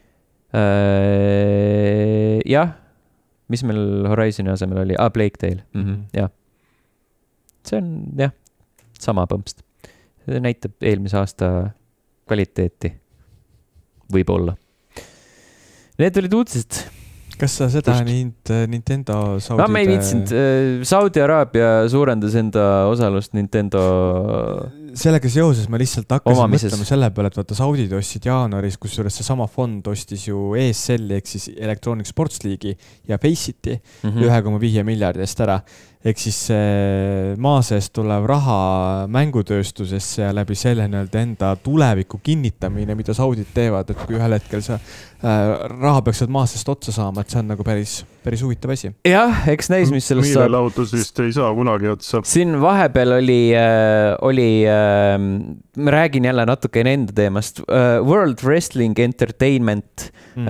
Jah, mis meil Horizoni asemel oli? Plague Tale, jah. See on, jah, sama põmpst. See näitab eelmise aasta kvaliteeti. Võib-olla. Need olid uudised. Kas sa seda Nintendo Saudide... Ma ei viitsinud. Saudi Araabia suurendas enda osalust Nintendo... Sellega seoses ma lihtsalt hakkasin mõtlema selle peale, et vaata Saudid ostsid jaanuaris, kusjuures see sama fond ostis ju ESL-i ehk siis Electronic Sports League'i ja Faceit 1,5 miljardi eest ära. Ehk siis maa seest tulev raha mängutööstusesse ja läbi selle enda tuleviku kinnitamine, mida Saudid teevad, et kui ühel hetkel see raha peaks maa seest otsa saama, et see on nagu päris huvitav asi. Jah, eks näis, mis sellest saab. Miilelautus vist ei saa kunagi otsa. Siin vahepeal oli ma räägin jälle natuke enda teemast. World Wrestling Entertainment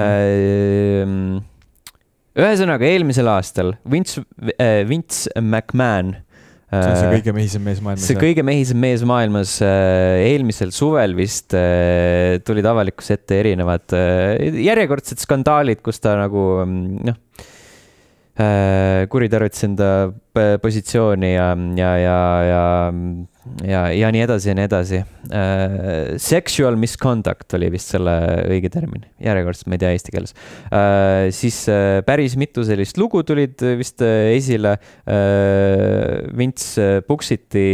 ühesõnaga eelmisel aastal Vince McMahon see kõige mehisem mees maailmas. See kõige mehisem mees maailmas eelmisel suvel vist tulid avalikkuse ette erinevad järjekordsed skandaalid, kus ta nagu kuritarvitas enda positsiooni ja nii edasi ja nii edasi. Sexual misconduct oli vist selle õige termin. Järjekordselt ma ei tea eesti keeles. Siis päris mitu sellist lugu tulid vist esile. Vince puksiti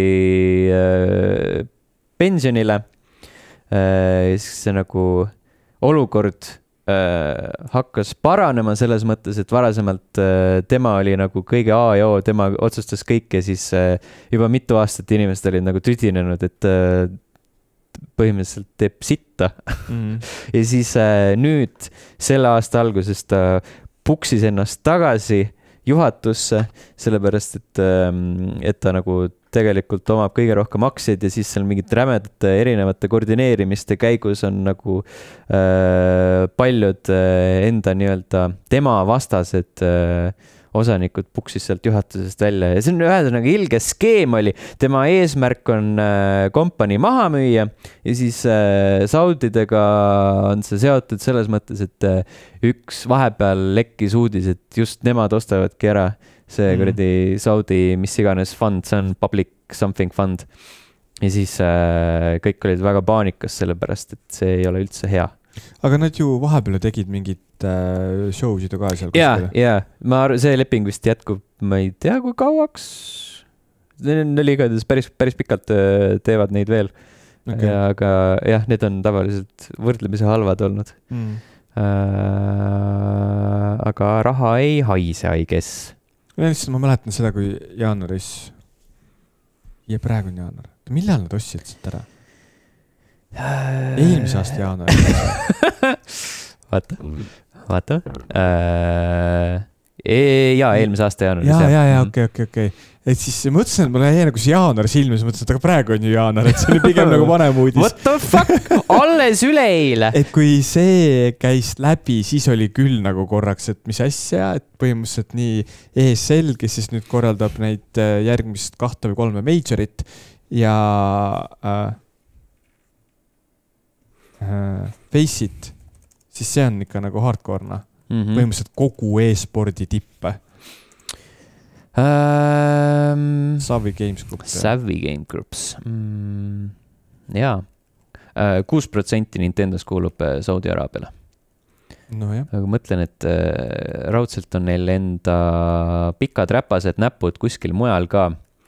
pensionile. Siis see nagu olukord hakkas paranema selles mõttes, et varasemalt tema oli nagu kõige A ja O, tema otsustas kõik ja siis juba mitu aastat inimesed olid nagu tüdinenud, et põhimõtteliselt teeb sitta. Ja siis nüüd selle aasta alguses ta puksis ennast tagasi juhatusse, sellepärast, et ta nagu tegelikult omab kõige rohkem aktsiaid ja siis seal mingit rämedate erinevate koordineerimiste käigus on nagu paljud enda nii-öelda tema vastased osanikud puksis sealt juhatusest välja ja see on ühesõnaga ilge skeem oli. Tema eesmärk on kompanii maha müüa ja siis Saudidega on see seotud selles mõttes, et üks vahepeal lekkis uudis, et just nemad ostavadki ära see kuradi Saudi mis iganes fund, see on public something fund. Ja siis kõik olid väga paanikas sellepärast, et see ei ole üldse hea. Aga nad ju vahepeal tegid mingit showsid ka seal kuskile. Ja, see leping vist jätkub, ma ei tea kui kauaks. Neil igatahes päris pikalt teevad neid veel. Okay. Aga jah, need on tavaliselt võrdlemise halvad olnud. Aga raha ei haise, I guess. Ma mäletan seda, kui jaanuaris ja praegu on jaanuar. Millal nad ostsid siit ära? Eelmise aasta jaanuaris. Vaata. Jaa, eelmise aasta jaanuaris. Jaa, okei. Et siis mõtlesin, et mulle jäi nagu see jaanuar silmis, mõtlesin, et aga praegu on ju jaanuar, et see oli pigem nagu vanem uudis. What the fuck? Alles üleeile. Et kui see käis läbi, siis oli küll nagu korraks, et mis asja, et põhimõtteliselt nii ESL, kes siis nüüd korraldab neid järgmist 2 või 3 majorit ja Faceit, siis see on ikka nagu hardcore'na. Põhimõtteliselt kogu e-spordi tippe. Savvy Games Group. Savvy Game Groups. Jaa. 6% Nintendos kuulub Saudi Araabiale. No jah. Aga mõtlen, et raudselt on neil enda pikad räpased näpud kuskil mujal ka.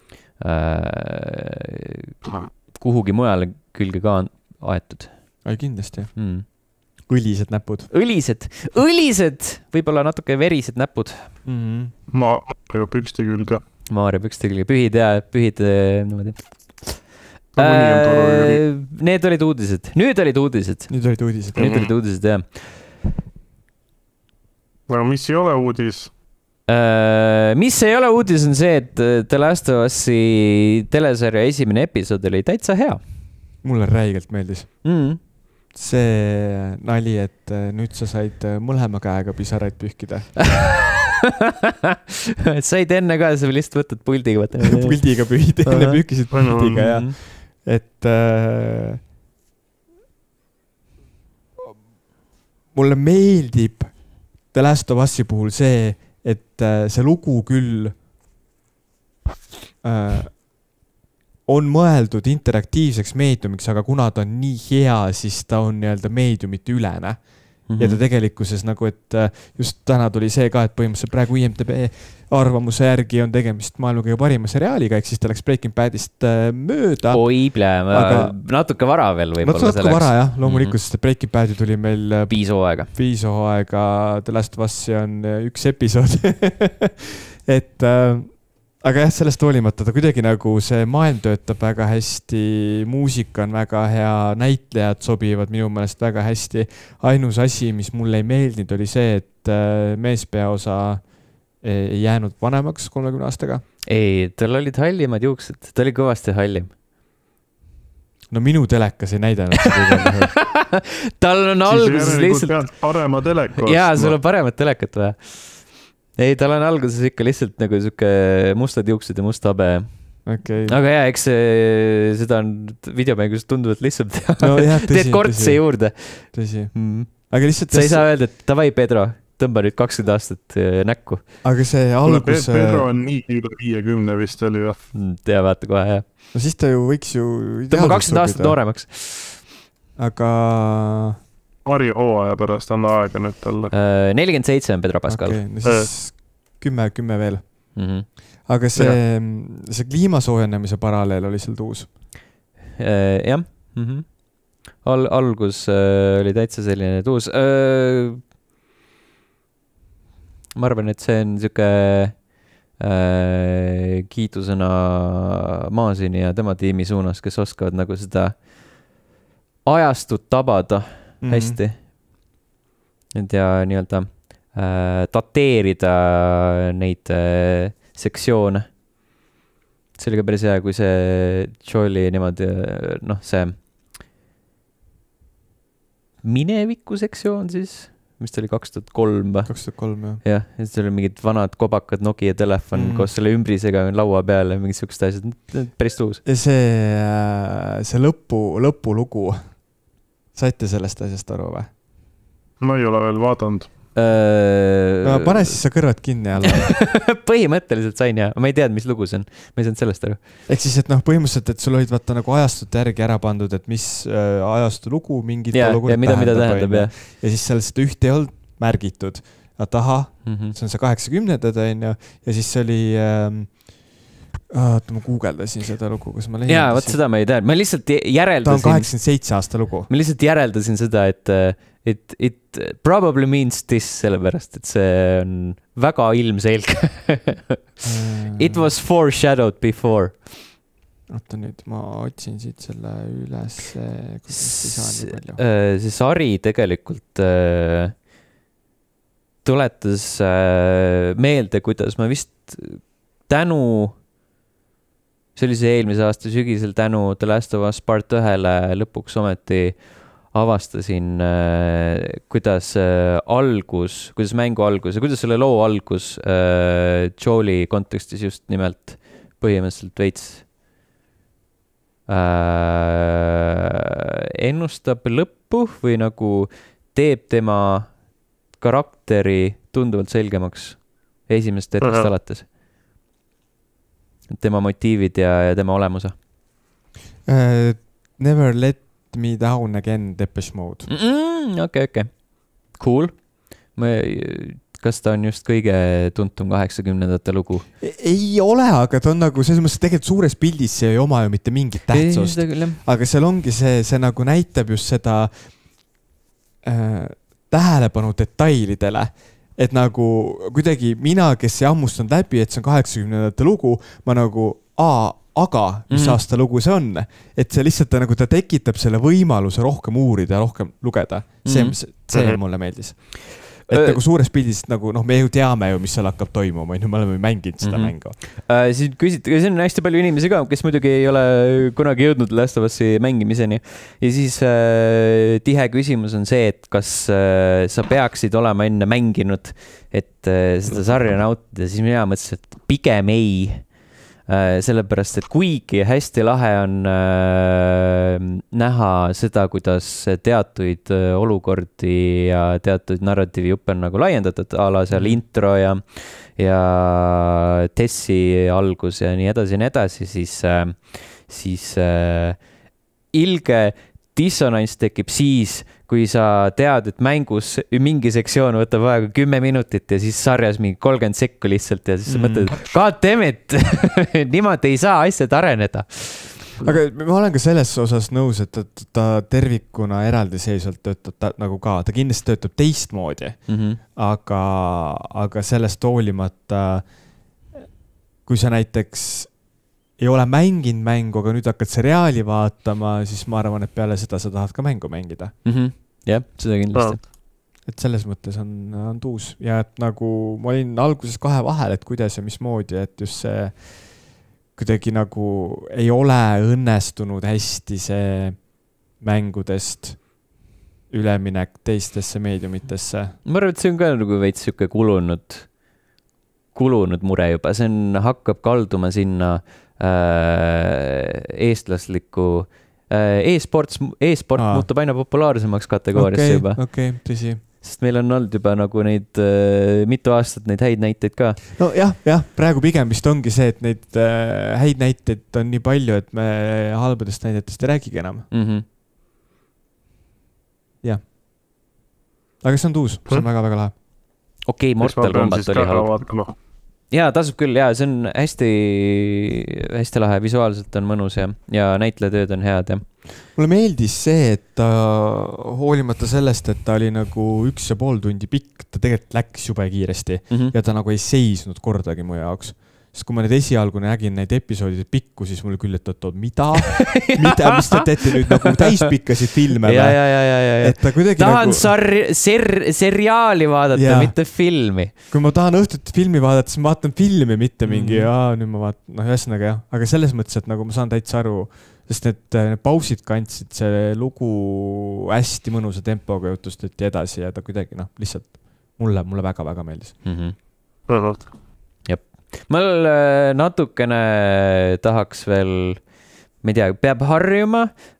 Kuhugi mujale külge ka aetud. Ai, kindlasti. Õlised näpud. Õlised, võib-olla natuke verised näpud. Maarja pükste külge. Maarja pükste külge, pühid niimoodi. Need olid uudised. Nüüd olid uudised, jah. Aga mis ei ole uudis, Mis ei ole uudis on see, et The Last of Us'i telesarja esimene episood oli täitsa hea. Mulle räigelt meeldis. See nali, et nüüd sa said mõlema käega pisaraid pühkida. Said enne ka, sa lihtsalt võtad puldiga. Puldiga pühid, enne pühkisid puldiga ja et mulle meeldib The Last of Us'i puhul see, et see lugu küll on mõeldud interaktiivseks meediumiks, aga kuna ta on nii hea, siis ta on nii-öelda meediumite ülene. Ja ta tegelikkuses nagu, et just täna tuli see ka, et põhimõtteliselt praegu IMDb arvamuse järgi on tegemist maailma kõige parima seriaaliga, ehk siis ta läks Breaking Badist mööda. Oi, natuke vara veel võib-olla selleks. Natuke vara, jah. Loomulikult, sest Breaking Badi tuli meil 5 hooaega. 5 hooaega, The Last of Us'i on 1 episood. Et aga jah, sellest hoolimata ta kuidagi nagu see maailm töötab väga hästi, muusika on väga hea, näitlejad sobivad minu meelest väga hästi. Ainus asi, mis mulle ei meeldinud, oli see, et meespeaosa ei jäänud vanemaks 30 aastaga. Ei, tal olid hallimad juuksed, ta oli kõvasti hallim. No minu telekas ei näidanud seda. Tal on alguses lihtsalt... Parema telekas. Jaa, sul on paremat telekat vaja. Ei, tal on alguses ikka lihtsalt nagu siuke mustad juuksed ja must habe. Okay. Aga jah, eks seda on videomängus tunduvalt lihtsalt teha. No, jah, teed kortsi juurde. Tõsi. Aga lihtsalt... Sa ei saa öelda, et tavai Pedro, tõmba nüüd 20 aastat näkku. Aga see algus... Pedro on nii 50 vist oli jah. Tea, vaata kohe, jah. No siis ta ju võiks ju... Tõmba 20 aastat nooremaks. Aga... Pari hooaja pärast on aega nüüd talle. 47 on Pedro Pascal. Okay, no siis 10 veel. Aga see kliimasoojenemise paralleel oli seal tuus. Jah. Algus oli täitsa selline tuus. Ma arvan, et see on siuke kiidusõna Maasini ja tema tiimi suunas, kes oskavad nagu seda ajastut tabada hästi. Ja nii-öelda dateerida neid sektsioone. See oli ka päris hea, kui see Joeli niimoodi, see mineviku sektsioon siis, mis ta oli 2003. 2003, jah. Jah, ja siis oli mingid vanad kobakad Nokia telefon koos selle ümbrisega laua peal ja mingid siuksed asjad. Päris tuus. Ja see lõpulugu, saite sellest asjast aru või? Ma ei ole veel vaadanud. No, pane siis sa kõrvad kinni alla. Põhimõtteliselt sain ja ma ei teadnud, mis lugu see on. Ma ei saanud sellest aru. Ehk siis, et põhimõtteliselt, et sul olid vaata nagu ajastut järgi ära pandud, et mis ajastu lugu mingid olukord tähendab. Ja siis sellest üht ei olnud märgitud. Aha, see on see 80-ndad ja siis see oli... ma guugeldasin seda lugu, kus ma leidasin. Jaa, võt seda ma ei tead. Ma lihtsalt järeldasin... Ta on 87 aasta lugu. Ma lihtsalt järeldasin seda, et it probably means this, sellepärast, et see on väga ilmselge. It was foreshadowed before. Oota nüüd, ma otsin siit selle üles. See sari tegelikult tuletas meelde, kuidas ma vist tänu... See oli see eelmise aasta sügisel tänu The Last of Us Part 1-le lõpuks ometi avastasin, kuidas mängu algus ja kuidas selle loo algus Joeli kontekstis just nimelt põhimõtteliselt veits ennustab lõppu või nagu teeb tema karakteri tunduvalt selgemaks esimest hetkest alates. Tema motiivid ja tema olemuse. Never Let Me Down Again, Depeche Mode. Okay. Cool. Kas ta on just kõige tuntum 80-ndate lugu? Ei ole, aga ta on nagu selles mõttes tegelikult suures pildis see ei oma ju mitte mingit tähtsust. Aga seal ongi see nagu näitab just seda tähelepanu detailidele. Et nagu kuidagi mina, kes ei ammustanud läbi, et see on 80-ndate lugu, ma nagu, aga mis aasta lugu see on? Et see lihtsalt nagu ta tekitab selle võimaluse rohkem uurida ja rohkem lugeda. See mulle meeldis. et nagu suures pildis nagu me ju teame ju, mis seal hakkab toimuma, me oleme mänginud seda mängu. Siin küsiti, siin on hästi palju inimesi ka, kes muidugi ei ole kunagi jõudnud Last of Us'i mängimiseni. Ja siis tihe küsimus on see, et kas sa peaksid olema enne mänginud, et seda sarja nautida, siis mina mõtlesin, et pigem ei. Sellepärast, et kuigi hästi lahe on näha seda, kuidas teatuid olukordi ja teatuid narratiivi juppe on nagu laiendatud, ala seal intro ja Tessi algus ja nii edasi, siis ilge dissonants tekib siis, kui sa tead, et mängus mingi sektsioon võtab aega 10 minutit ja siis sarjas mingi 30 sekku lihtsalt ja siis sa mõtled, god damn it, niimoodi ei saa asjad areneda. Aga ma olen ka selles osas nõus, et ta tervikuna eraldiseisvalt töötab nagu ka, ta kindlasti töötab teistmoodi, aga sellest hoolimata, kui sa näiteks ei ole mänginud mängu, aga nüüd hakkad seriaali vaatama, siis ma arvan, et peale seda sa tahad ka mängu mängida. Jah, seda kindlasti. Et selles mõttes on tuus ja et nagu ma olin alguses kahe vahel, et kuidas ja mismoodi, et just see kuidagi nagu ei ole õnnestunud hästi see mängudest üleminek teistesse meediumitesse. Ma arvan, et see on ka nagu veits siuke kulunud mure juba, see hakkab kalduma sinna eestlasliku e-sport muutub aina populaarsemaks kategooriasse juba. Okei, tõsi. Sest meil on olnud juba nagu neid mitu aastat neid häid näiteid ka. No jah, praegu pigem vist ongi see, et neid häid näiteid on nii palju, et me halbadest näidetest ei räägigi enam. Jah. Aga see on tuus, see on väga-väga lahe. Okei, Mortal Kombat oli halb. Jaa, tasub küll, jaa, see on hästi lahe, visuaalselt on mõnus ja näitlejatööd on head. Mulle meeldis see, et ta hoolimata sellest, et ta oli nagu 1,5 tundi pikk, ta tegelikult läks jube kiiresti ja ta nagu ei seisnud kordagi mu jaoks. Sest kui ma nüüd esialgu nägin neid episoodide pikku, siis mul küll, et mida, mis te teete nüüd nagu täispikkasid filme? Tahan seriaali vaadata, mitte filmi. Kui ma tahan õhtut filmi vaadata, siis ma vaatan filmi, mitte mingi, nüüd ma vaatan, ühesõnaga jah. Aga selles mõttes, et nagu ma saan täitsa aru, sest need pausid kandsid see lugu hästi mõnusa tempoga jutustati edasi ja ta kuidagi lihtsalt mulle väga-väga meeldis. Ma natukene tahaks veel, ma ei tea, peab harjuma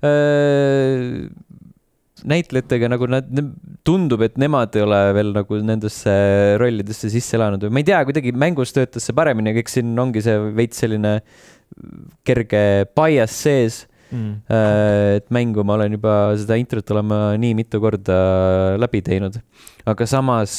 näitlejatega, nagu tundub, et nemad ei ole veel nagu nendesse rollidesse sisse elanud. Ma ei tea, kuidagi mängus töötas see paremini ja kõik siin ongi see veits selline kerge bias sees. Et mängu ma olen juba seda introt olema nii mitu korda läbi teinud. Aga samas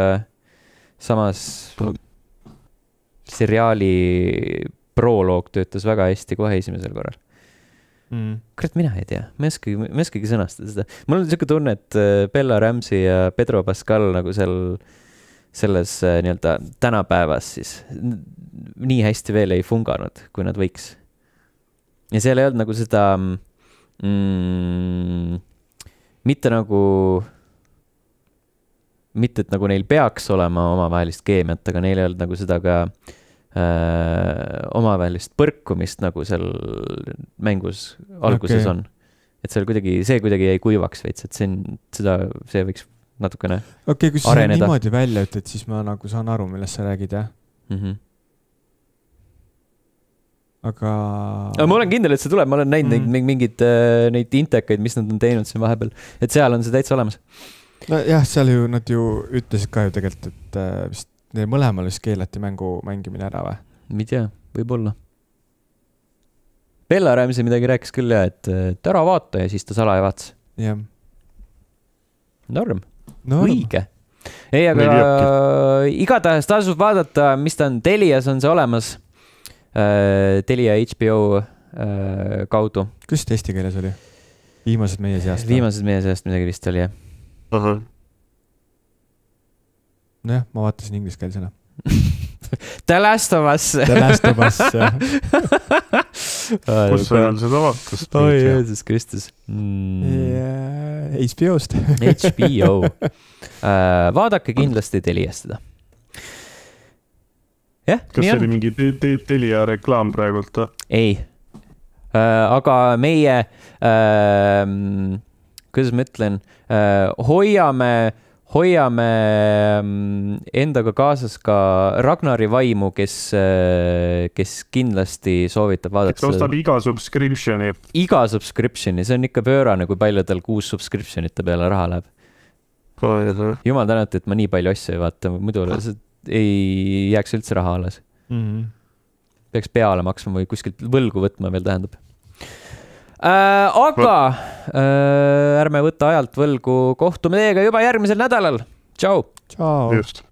seriaali proloog töötas väga hästi kohe esimesel korral. Kurat, mina ei tea, ma ei oskagi sõnastada seda. Mul on selline tunne, et Bella Ramsey ja Pedro Pascal nagu selles nii-öelda tänapäevas siis nii hästi veel ei funganud, kui nad võiks. Ja seal ei olnud nagu seda mitte, et nagu neil peaks olema omavahelist keemiat, aga neil ei olnud nagu seda ka omavahelist põrkumist, nagu seal mängus alguses on. Et seal see kuidagi jäi kuivaks veits, et see võiks natukene areneda. Kui sa niimoodi välja ütled, siis ma nagu saan aru, millest sa räägid, jah? Aga ma olen kindel, et see tuleb, ma olen näinud mingid neid intekaid, mis nad on teinud siin vahepeal, et seal on see täitsa olemas. No jah, seal ju nad ju ütlesid ka ju tegelikult, et vist neil mõlemal vist keelati mängimine ära või? Ma ei tea, võib-olla. Bella Ramsey midagi rääkis küll ja, et ära vaata ja siis ta salaja vaatas. Jah. Norm. Õige. Ei, aga igatahes tasub vaadata, mis ta on. Telias on see olemas. Telia HBO kaudu. Kus eesti keeles oli? Viimased meie seast midagi vist oli, jah. Nojah, ma vaatasin ingliskeelsena. The Last of Us, jah. Kus sa veel seda vaatas? Oi, Jeesus Kristus. HBO-st. HBO. Vaadake kindlasti Teliast seda. Kas see oli mingi Telia reklaam praegult? Ei. Aga meie, kuidas ma ütlen, hoiame endaga kaasas ka Ragnari vaimu, kes kindlasti soovitab vaadata. Kes ostab iga subscriptioni. Iga subscriptioni, see on ikka pöörane, kui palju tal 6 subscriptionite peale raha läheb. Jumal tänatu, et ma nii palju asju ei vaata, muidu ei jääks üldse raha alles. Peaks peale maksma või kuskilt võlgu võtma veel tähendab. Aga ärme võtta ajalt võlgu, kohtume teiega juba järgmisel nädalal. Tšau! Tšau! Just.